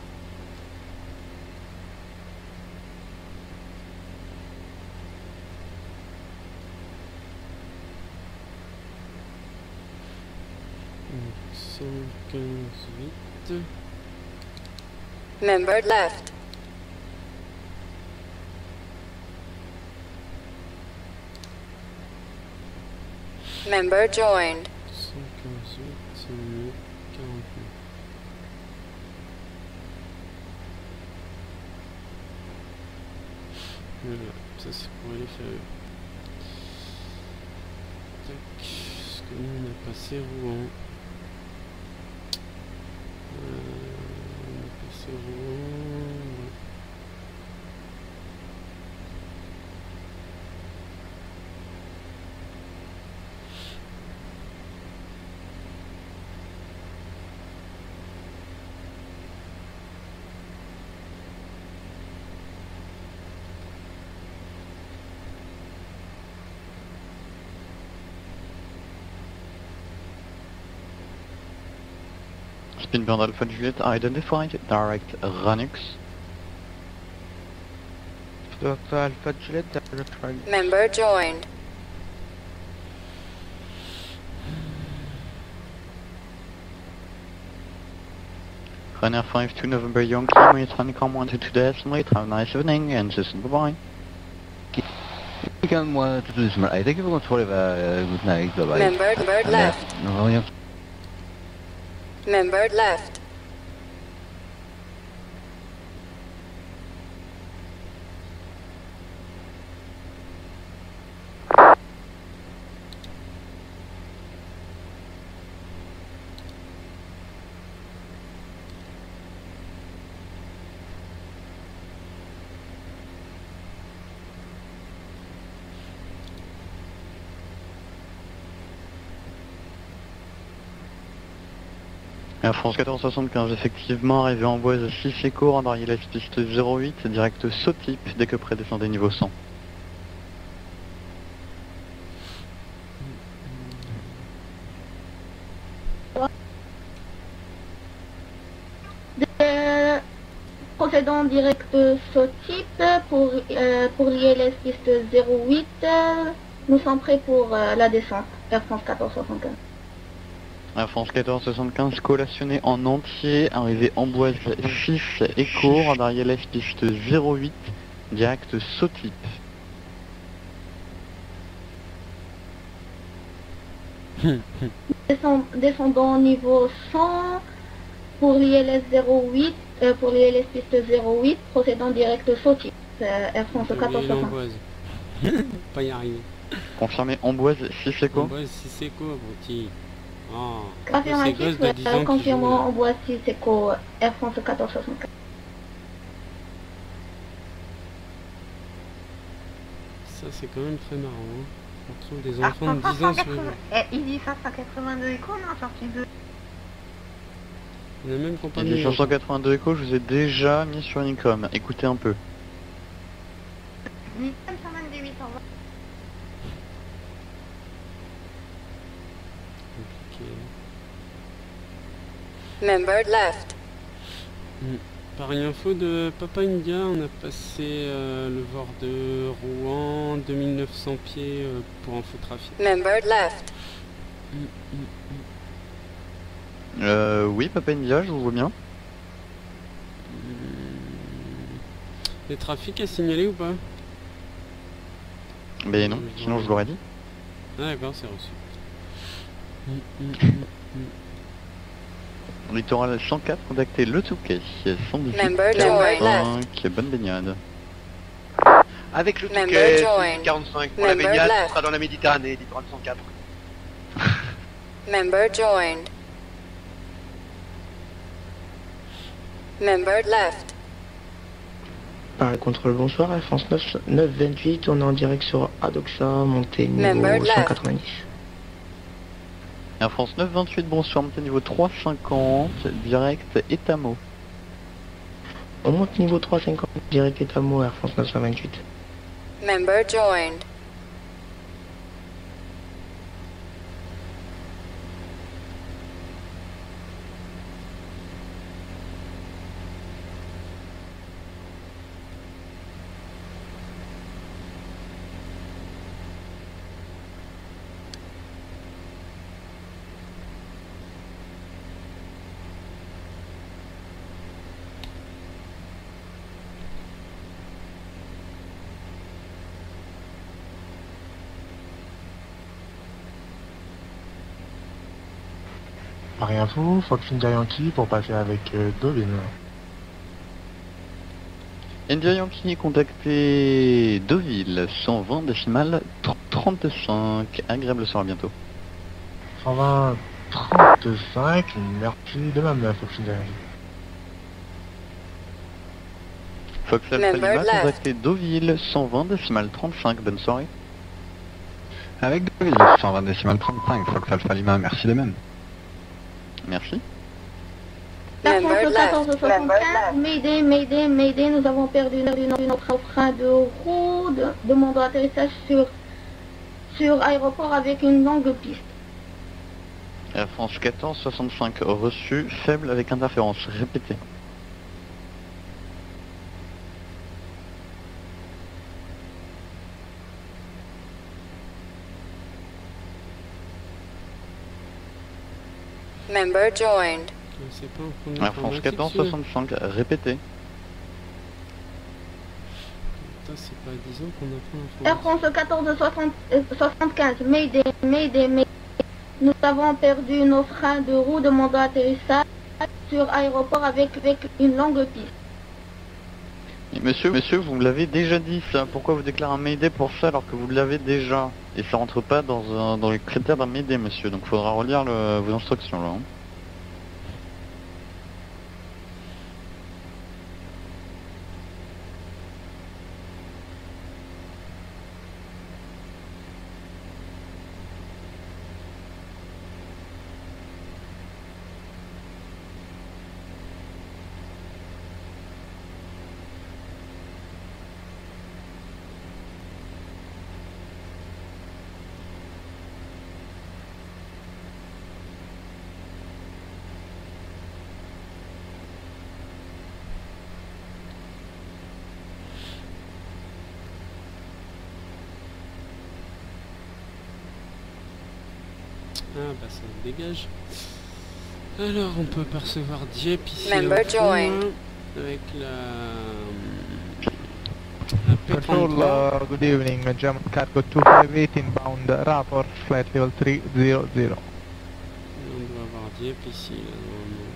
Member left. Member joined. 115.8, 49. Voilà, ça c'est pour aller faire. Tac, parce que nous on a passé Rouen. On a passé Rouen. Ouais. Pinbird Alpha Juliet identified, direct Ranux. Alpha Juliet, direct Ranux. Member joined. Ryanair 52 November Yankee, my Honeycomb 122 Decimate, have a nice evening, and listen, goodbye. Unicum 122 Decimate, thank you for control, good night, bye bye. Member left. Member left. Air France 1475, effectivement, arrivé en Boise 6 écho, radar ILS piste 08, direct SOTIP, dès que près descendez niveau 100. Procédons direct SOTIP pour l'ILS piste 08. Nous sommes prêts pour la descente. Air France 1475. Air France 1475, collationné en entier, arrivé en Boise 6 écho, radar ILS piste 08, direct SOTIP. Descendons au niveau 100 pour l'ILS 08, pour l'ILS piste 08, procédons direct SOTIP. Air France 1475. Pas y arriver. Confirmé en Boise 6 écho. En Boise 6 écho, abruti. Oh, Affirmatif, confirmons en Boise 6 écho, Air France 1475. Ça c'est quand même très marrant. Hein. On retrouve des enfants de 10 ans sur le jeu. Il dit 582 échos, non, sorti 2. Il y en a même qui n'ont pas Il dit 582 échos, je vous ai déjà mis sur Unicom. Écoutez un peu. Unicom 128, au revoir. Member left. Par une info de Papa India, on a passé le VOR de Rouen, 2900 pieds pour infotrafic. Member left. Oui, Papa India, je vous vois bien. Le trafic est signalé ou pas? Mais non, sinon je l'aurais dit. Ah d'accord, c'est reçu. Littoral 104, contactez le Touquet, 118, Member 45, bonne baignade. Avec le Member Touquet, joined. 45 pour la Member baignade, left. on sera dans la Méditerranée, littoral 104. Member joined. Member left. Par le contrôle, bonsoir, Air France 928, on est en direct sur Adoxa, montée Member niveau left. 190. Air France 928, bonsoir, montée niveau 350, direct Etamo. On monte niveau 350, direct Etamo, Air France 928. Member joined. Paris Info, Fox India Yankee pour passer avec Deauville. India Yankee, contactez Deauville, 120 décimales 35, agréable soir, à bientôt. 120 35, merci de même Fox India Yankee. Fox Alpha Member Lima, left. contactez Deauville, 120 décimales 35, bonne soirée. Avec Deauville, 120 décimales 35, Fox Alpha Lima, merci de même. Merci. Air Member France left. 1475, Mayday, nous avons perdu notre frein de roue, demandons atterrissage sur aéroport avec une longue piste. Air France 1465 reçu, faible avec interférence, répétez. Member joined. C'est pas un problème Air France informatique, 1465, répétez. Putain, c'est pas 10 ans qu'on a Air France 1475, Mayday, Mayday, Mayday. Nous avons perdu nos freins de roue, demandant atterrissage sur aéroport avec une longue piste. Et monsieur, vous me l'avez déjà dit ça, pourquoi vous déclarez un Mayday pour ça alors que vous l'avez déjà? Et ça rentre pas dans les critères d'un Mayday, monsieur, donc faudra relire vos instructions là. Hein. Ah bah ça dégage. Alors on peut percevoir Dieppe ici Member au fond, joined. avec la Control, good evening, German Cargo 258 inbound, rapport flight level 300. On doit avoir Dieppe ici là, normalement.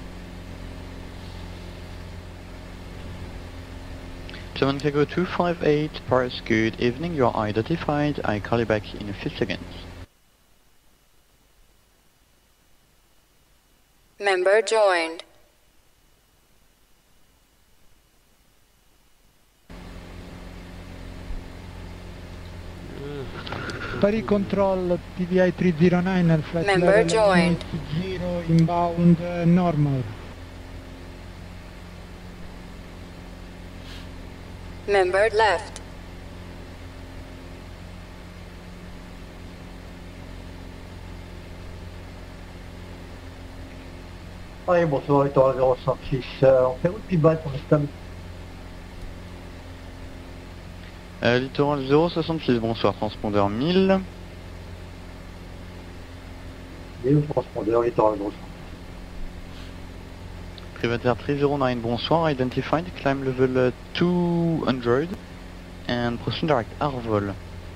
German Cargo 258, Paris, good evening, you are identified, I call you back in a few seconds. Member joined. Paris Control PVI 309 and flight Member level joined. 0 inbound normal. Member left. Allez, bonsoir, littoral 056. On fait route Pibat, on est stable. Littoral 066, bonsoir, transpondeur 1000. Et le transpondeur, littoral 066. Privateer 309, bonsoir, identified, climb level 200 and proceed direct, Arvol.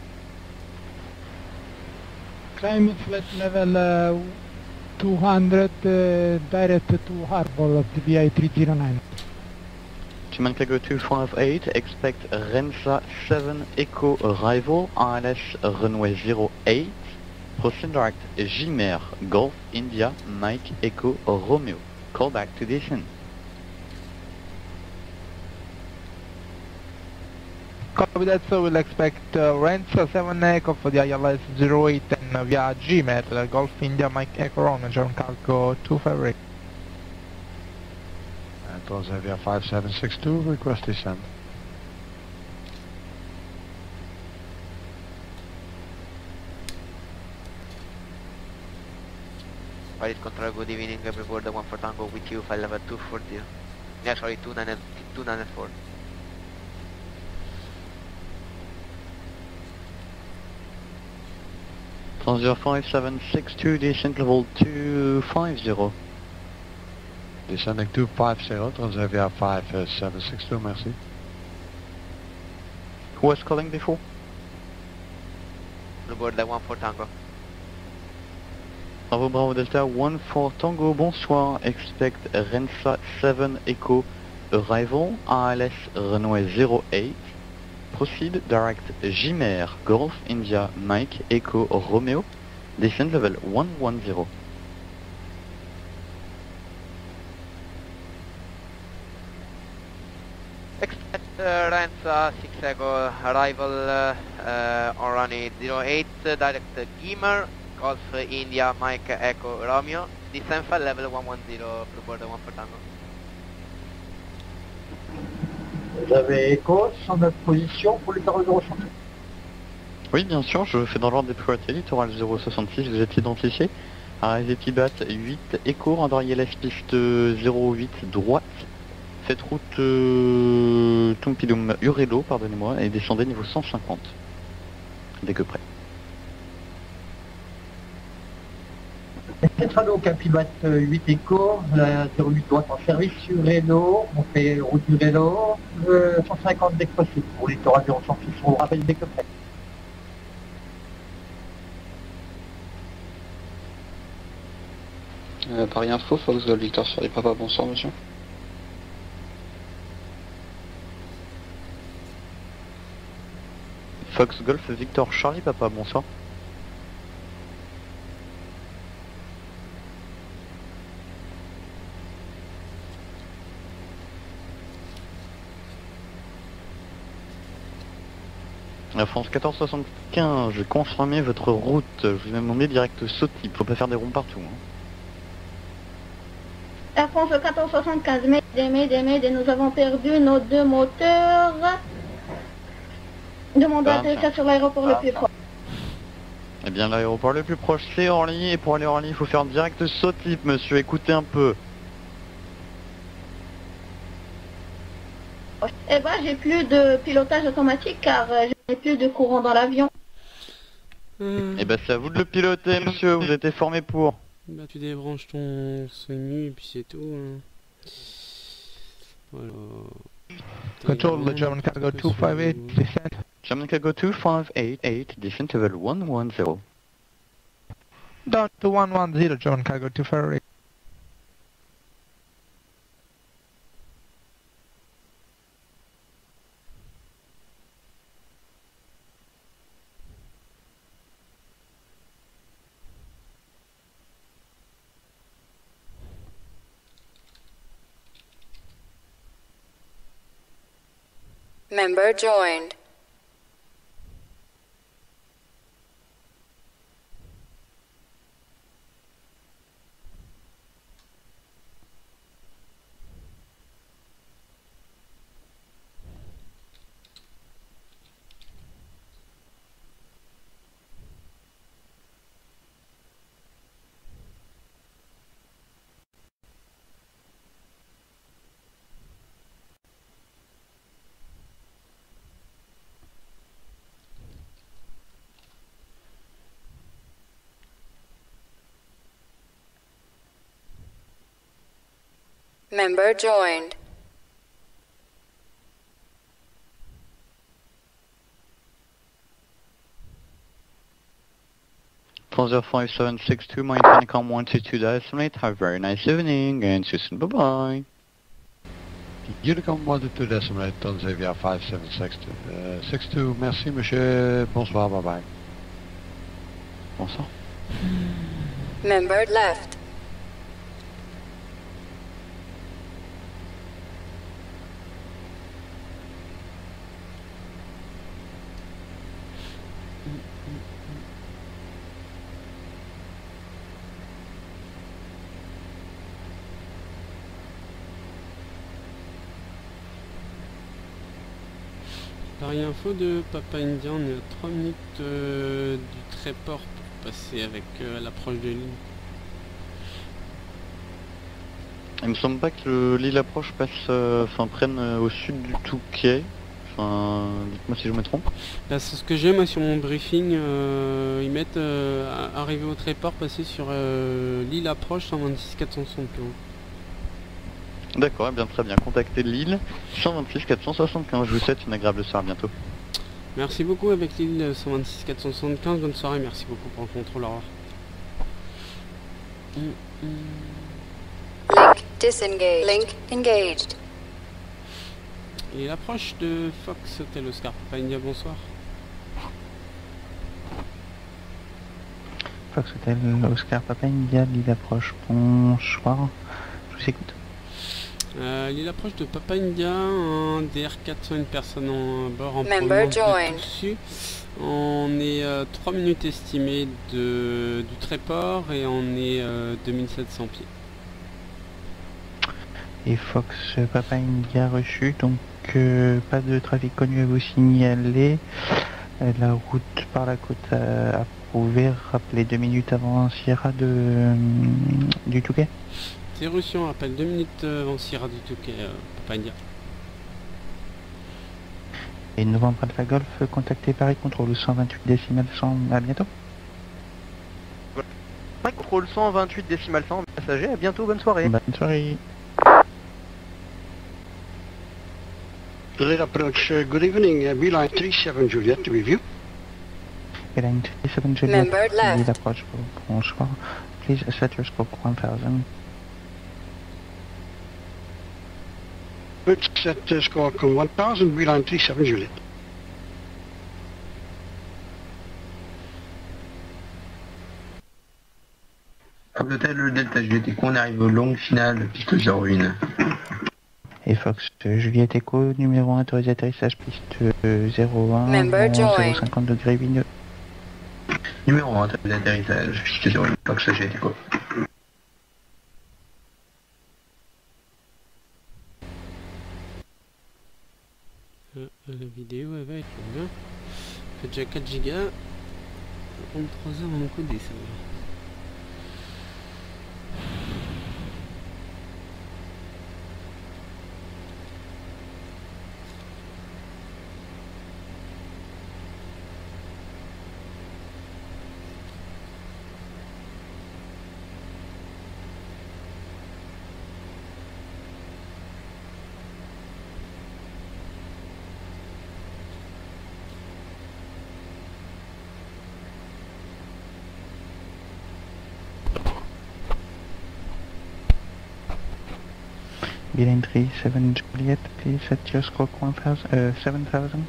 Climb flight level 200 direct to Harbor PVI 309. German Cargo 258, expect Rensa 7 Echo arrival, ILS runway 08, proceed direct, Gmer, Golf India, Mike Echo Romeo. Call back to descent. Copy that, so we'll expect Rensa 7 Echo for the ILS 08 and via Gmer, Golf India, Mike Echo Romeo, German Cargo 258. Transavia 5762, request descent. Paris Control, good evening, report the 1 for Tango with you, file level 240. Yeah, sorry, 294. Transavia 5762, descent level 250. Descending 250, Transavia 5762, merci. Who was calling before? Report the 1 for Tango. Bravo Bravo Delta 1 for Tango, bonsoir, expect Rensa 7 Echo arrival, ILS runway 08, proceed direct Gmer, Golf India, Mike Echo Romeo, descent level 110. Expect Rensa 6 Echo arrival on runway 08, direct Gmer, Golf India, Mike Echo Romeo, descent file level 110, report the 1 for Tango. Vous avez écho sur notre position pour littoral 066. Oui bien sûr, je fais dans l'ordre des priorités, littoral 066, vous êtes identifié. Arrivée Pibat 8 Echo, radar ILS piste 08 droite. Faites route Tumpidum Urelo, pardonnez-moi, et descendez niveau 150. Dès que prêt. Tetrado Capibat 8 Echo, la 08 droite en service sur Reno, on fait route du Reno, 150 dès que possible pour littoral 036, on vous rappelle dès que prêt. Paris Info, Fox Golf Victor sur les papas, bonsoir monsieur. Fox Golf Victor Charlie Papa, bonsoir. La France 1475, confirmez votre route. Je vous ai demandé direct saut type, faut pas faire des ronds partout. Hein. Air France 1475, Mayday, nous avons perdu nos 2 moteurs. Demandez atterrissage sur l'aéroport le plus proche. Eh bien l'aéroport le plus proche c'est Orly, et pour aller à Orly il faut faire direct saut type monsieur, écoutez un peu. Eh ben j'ai plus de pilotage automatique car je n'ai plus de courant dans l'avion. Eh ben c'est à vous de le piloter monsieur, vous êtes formé pour. Bah tu débranches ton SEMU et puis c'est tout. Hein. Voilà. Control the German Cargo 258, descent. German Cargo 2588, descent level 110. Down to 110, German Cargo 258. Member joined. Member joined. Closer 5762, maintain com 122 decimate, have a very nice evening, and see you soon, bye bye. Unicom 122 decimate, Tanzavia 5762, merci monsieur, bonsoir, bye bye. Bonsoir. Member left. Paris Info de Papa India, on est à 3 minutes du Tréport pour passer avec l'approche de l'île. Il me semble pas que l'île approche passe, prenne au sud du Touquet. Enfin, dites-moi si je me trompe. Là, c'est ce que j'ai moi sur mon briefing. Ils mettent arriver au Tréport, passer sur l'île approche 126 475. D'accord, eh bien très bien. Contactez l'île 126 475. Je vous souhaite une agréable soirée, à bientôt. Merci beaucoup avec l'île 126 475. Bonne soirée, merci beaucoup pour le contrôle. Au revoir. Link disengaged. Link engaged. Et l'approche de Fox Hotel Oscar Papa India, bonsoir. Fox Hotel Oscar Papa India, l'île approche, bonsoir. Je vous écoute. L'île approche de Papa India, un DR400, une personne en bord en Member provenance joined. de dessus. On est 3 minutes estimées du Tréport et on est 2700 pieds. Et Fox Papa India reçu, donc pas de trafic connu à vous signaler. La route par la côte approuvée, rappelez 2 minutes avant Sierra du Touquet. C'est reçu, on rappelle 2 minutes avant Sierra du Touquet, Papa India. Et Novembre Alpha Golf, contactez Paris Contrôle 128 décimales 100, à bientôt. Paris Contrôle 128 décimales 100, passager, à bientôt, bonne soirée. Bonne soirée. Lead approach, good evening, Beeline 37 Juliet, review. Beeline 37 Juliet, Member left. lead approach, bonsoir. Please set your scope 1000. Let's set score 1000, Beeline 37 Juliet. Comme l'hôtel, le Delta Juliet Echo, on arrive au long final, piste 01. Et Fox Juliette Echo, numéro 1, autorisé atterrissage, piste 01, Member join. 050 degrés lumineux. Numéro 1, autorisé atterrissage, piste 01, Fox Juliet Echo. La vidéo elle va être longue. Ça fait déjà 4 gigas. 23 heures à encoder ça. Beeline 37 Juliet, please set your scope 7000.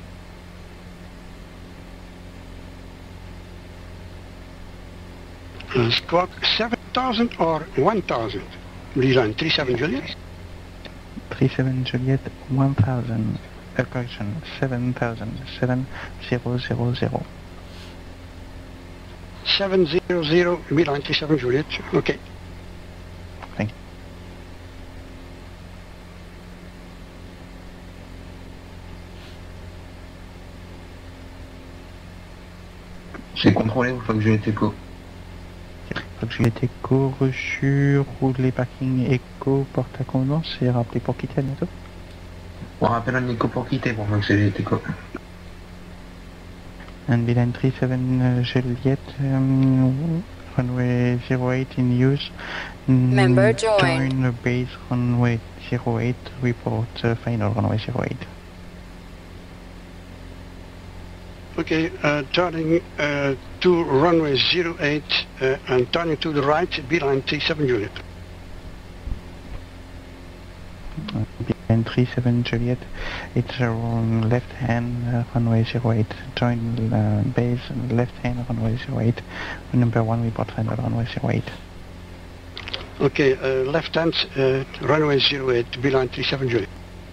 Squawk 7000 or 1000? Beeline 37 Juliet? 37 Juliet 1000, correction, 7000, 7000. 700, Beeline 37 Juliet, okay. Thank you. C'est contrôlé ou faut que Juliet Echo? Faut que Juliette Echo, reçu, roule les parkings Echo, porte à convenance et rappelez pour quitter, à bientôt. On rappelle un Echo pour quitter pour Fox Juliet Echo. And Beeline 37 Juliet, runway 08 in use. Member join. Join base runway 08, report final runway 08. Okay, turning to runway 08 and turning to the right, Beeline 37 Juliet. Beeline 37 Juliet, it's on left hand runway 08. Join base left hand runway 08. Number 1 report final runway 08. Okay, left hand runway 08, Beeline 37 Juliet.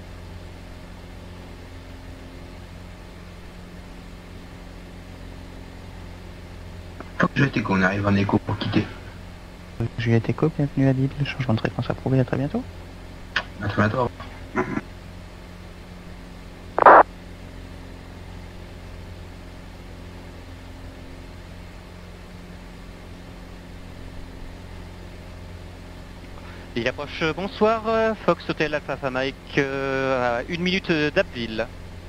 Juliet Echo, on arrive en écho pour quitter. Juliette Echo, bienvenue à Lille, le changement de fréquence approuvé, à très bientôt. À très bientôt. Il approche, bonsoir, Fox Hotel Alpha Mike, à 1 minute d'Abbeville.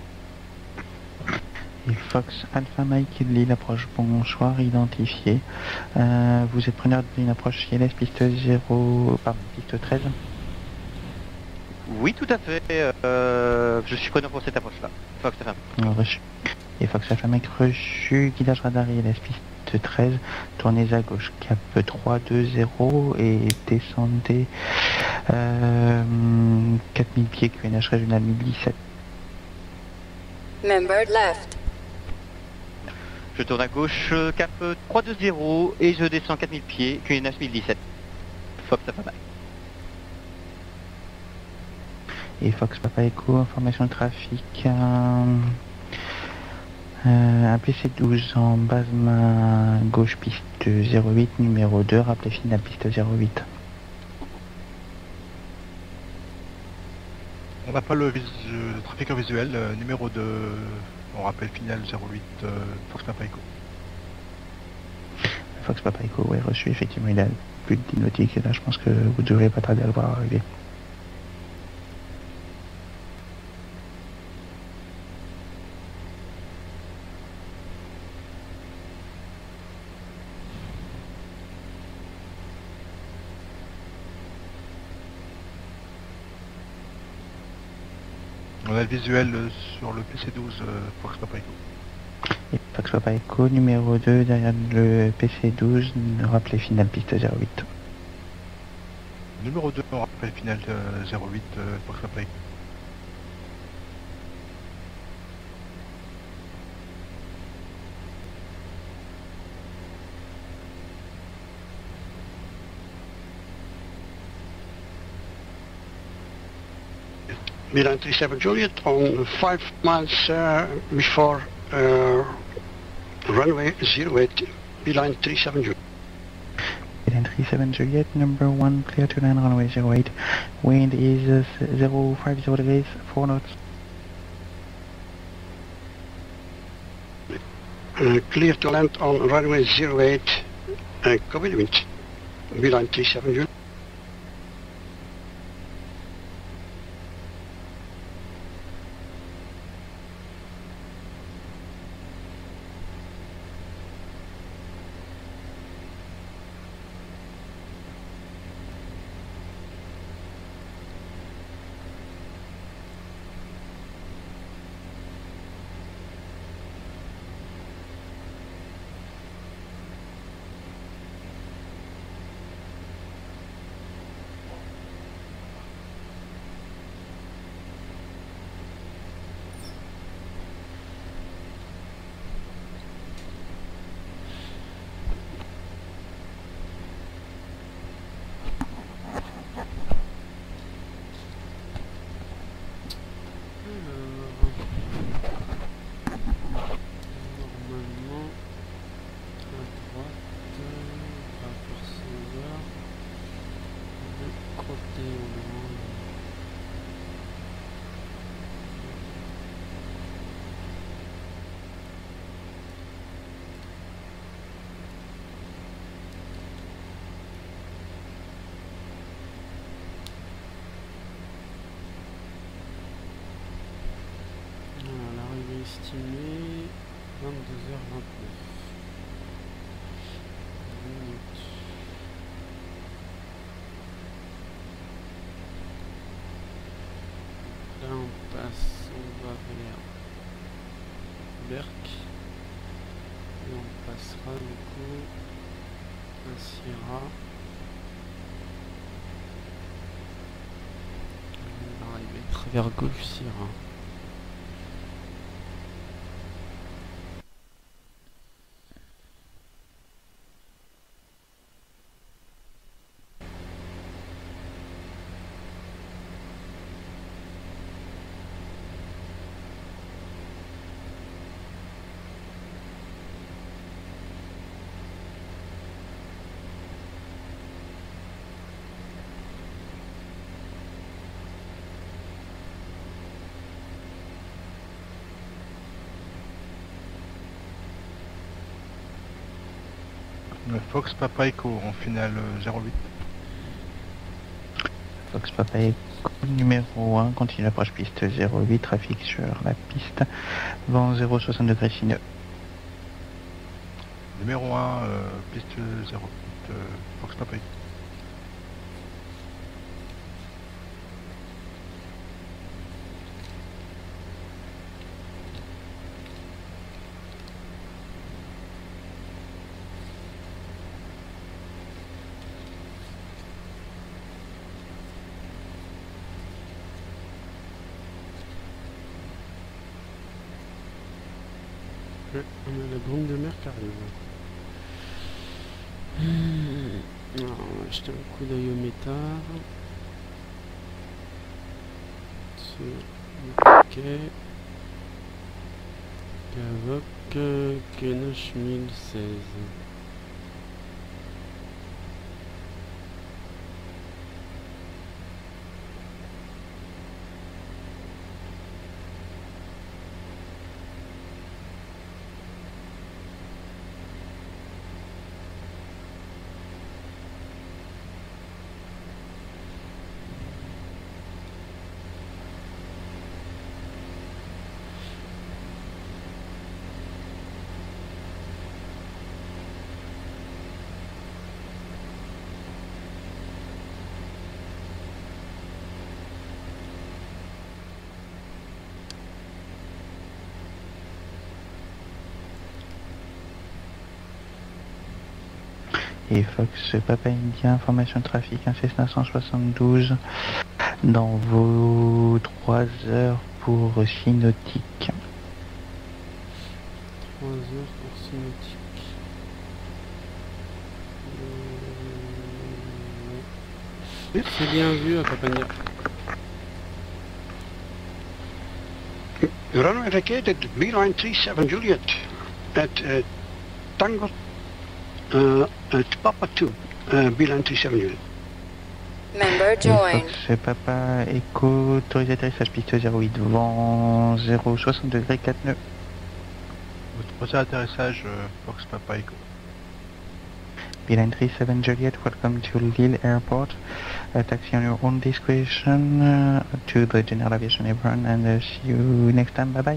Et Fox Alpha Mike Lille approche, bonsoir, identifié. Vous êtes preneur d'une approche ILS piste 13. Oui, tout à fait, je suis preneur pour cette approche-là, Fox Alpha. Reçu. Et Fox Alpha Mike reçu, guidage radar ILS piste 13, tournez à gauche, cap 320 et descendez 4000 pieds, QNH régional 1017. Member left. Je tourne à gauche, cap 320 et je descends 4000 pieds, QNH 1017. Fox Alpha Mike. Et Fox Papa Echo, information de trafic. Un PC12 en base main gauche piste 08 numéro 2, rappelez final piste 08. On n'a pas le trafiqueur visuel, numéro 2 On rappelle final 08 Fox Papa Echo. Fox Papa Echo, ouais, reçu, effectivement, il a plus de 10 nautiques, et là, je pense que vous devrez pas tarder à le voir arriver. On a le visuel sur le PC12 Fox Papa Echo. Et Fox Papa Echo, numéro 2, derrière le PC12, rappelez final piste 08. Numéro 2, on rappelle final 08 Fox Papa Echo. Beeline 37 Juliet on 5 miles before runway 08, Beeline 37 Juliet. Beeline 37 Juliet, number 1, clear to land, runway 08. Wind is 050 degrees, 4 knots. Clear to land on runway 08, copy the wind, Beeline 37 Juliet. Estimé 22h29. Là on passe, on va vers Berck et on passera du coup à Sierra. On va arriver à travers gauche Sierra. Fox Papa Echo en finale 08. Fox Papa Echo, numéro 1, continue l'approche piste 08, trafic sur la piste, vent 0,60 degrés sinueux. Numéro 1, piste 08, Fox Papa Echo. On a la brume de mer qui arrive. Alors, on va jeter un coup d'œil au métard. Sur le quai. Cavoc, Kenoch 1016. Et Fox Papa India, information trafic, un Cessna 172 dans vos 3 heures pour Synoptique. 3 heures pour Synoptique. C'est bien vu à Papa India. Runway vacated, beeline 37 Juliet at Tango at Papa 2, beeline 37 Juliet. Member joined. Fox Papa Echo, autorisé atterrissage piste 08, vent 0,60 degrés 4 nœuds. Autorisé atterrissage Fox Papa Echo. Beeline 37 Juliet, welcome to Lille Airport. Taxi on your own discretion to the General Aviation Apron and see you next time. Bye bye.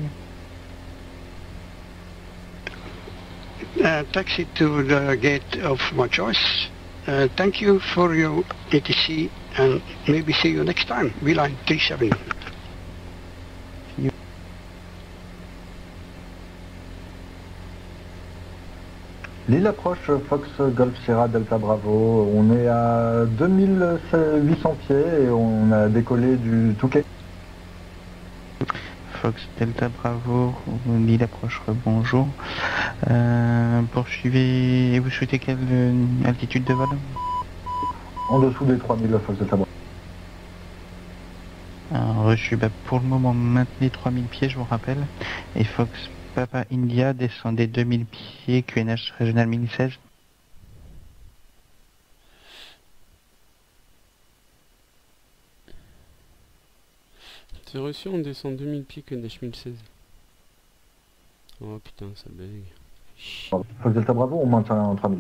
Taxi to the gate of my choice. Thank you for your ATC and maybe see you next time. Beeline 37. L'île approche Fox Golf Sierra Delta Bravo. On est à 2800 pieds et on a décollé du Touquet. Fox Delta Bravo, l'île approche, bonjour. Poursuivez, et vous souhaitez quelle altitude de vol? En dessous des 3000 Fox Delta Bravo. Alors, reçu, pour le moment maintenez 3000 pieds, je vous rappelle. Et Fox Papa India, descendez 2000 pieds, QNH régional 1016. C'est reçu, on descend 2000 pieds, QNH 1016. Oh putain, ça bug. Fox Delta Bravo, on maintient en 3000.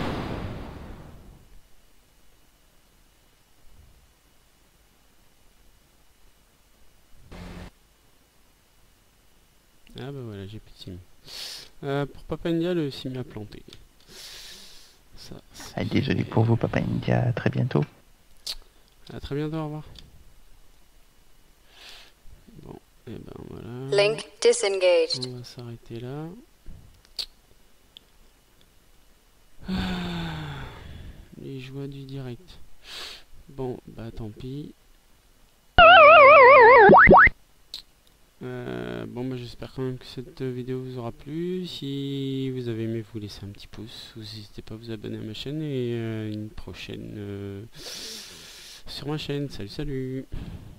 Ah bah voilà, j'ai plus de sim. Pour Papa India, le sim a planté. Ça, désolé pour vous Papa India, à très bientôt. À très bientôt, au revoir. Bon, et ben voilà. Link disengaged. On va s'arrêter là. Les joies du direct. Bon, bah tant pis. Bon bah j'espère quand même que cette vidéo vous aura plu. Si vous avez aimé, vous laissez un petit pouce. Vous n'hésitez pas à vous abonner à ma chaîne et une prochaine sur ma chaîne. Salut salut.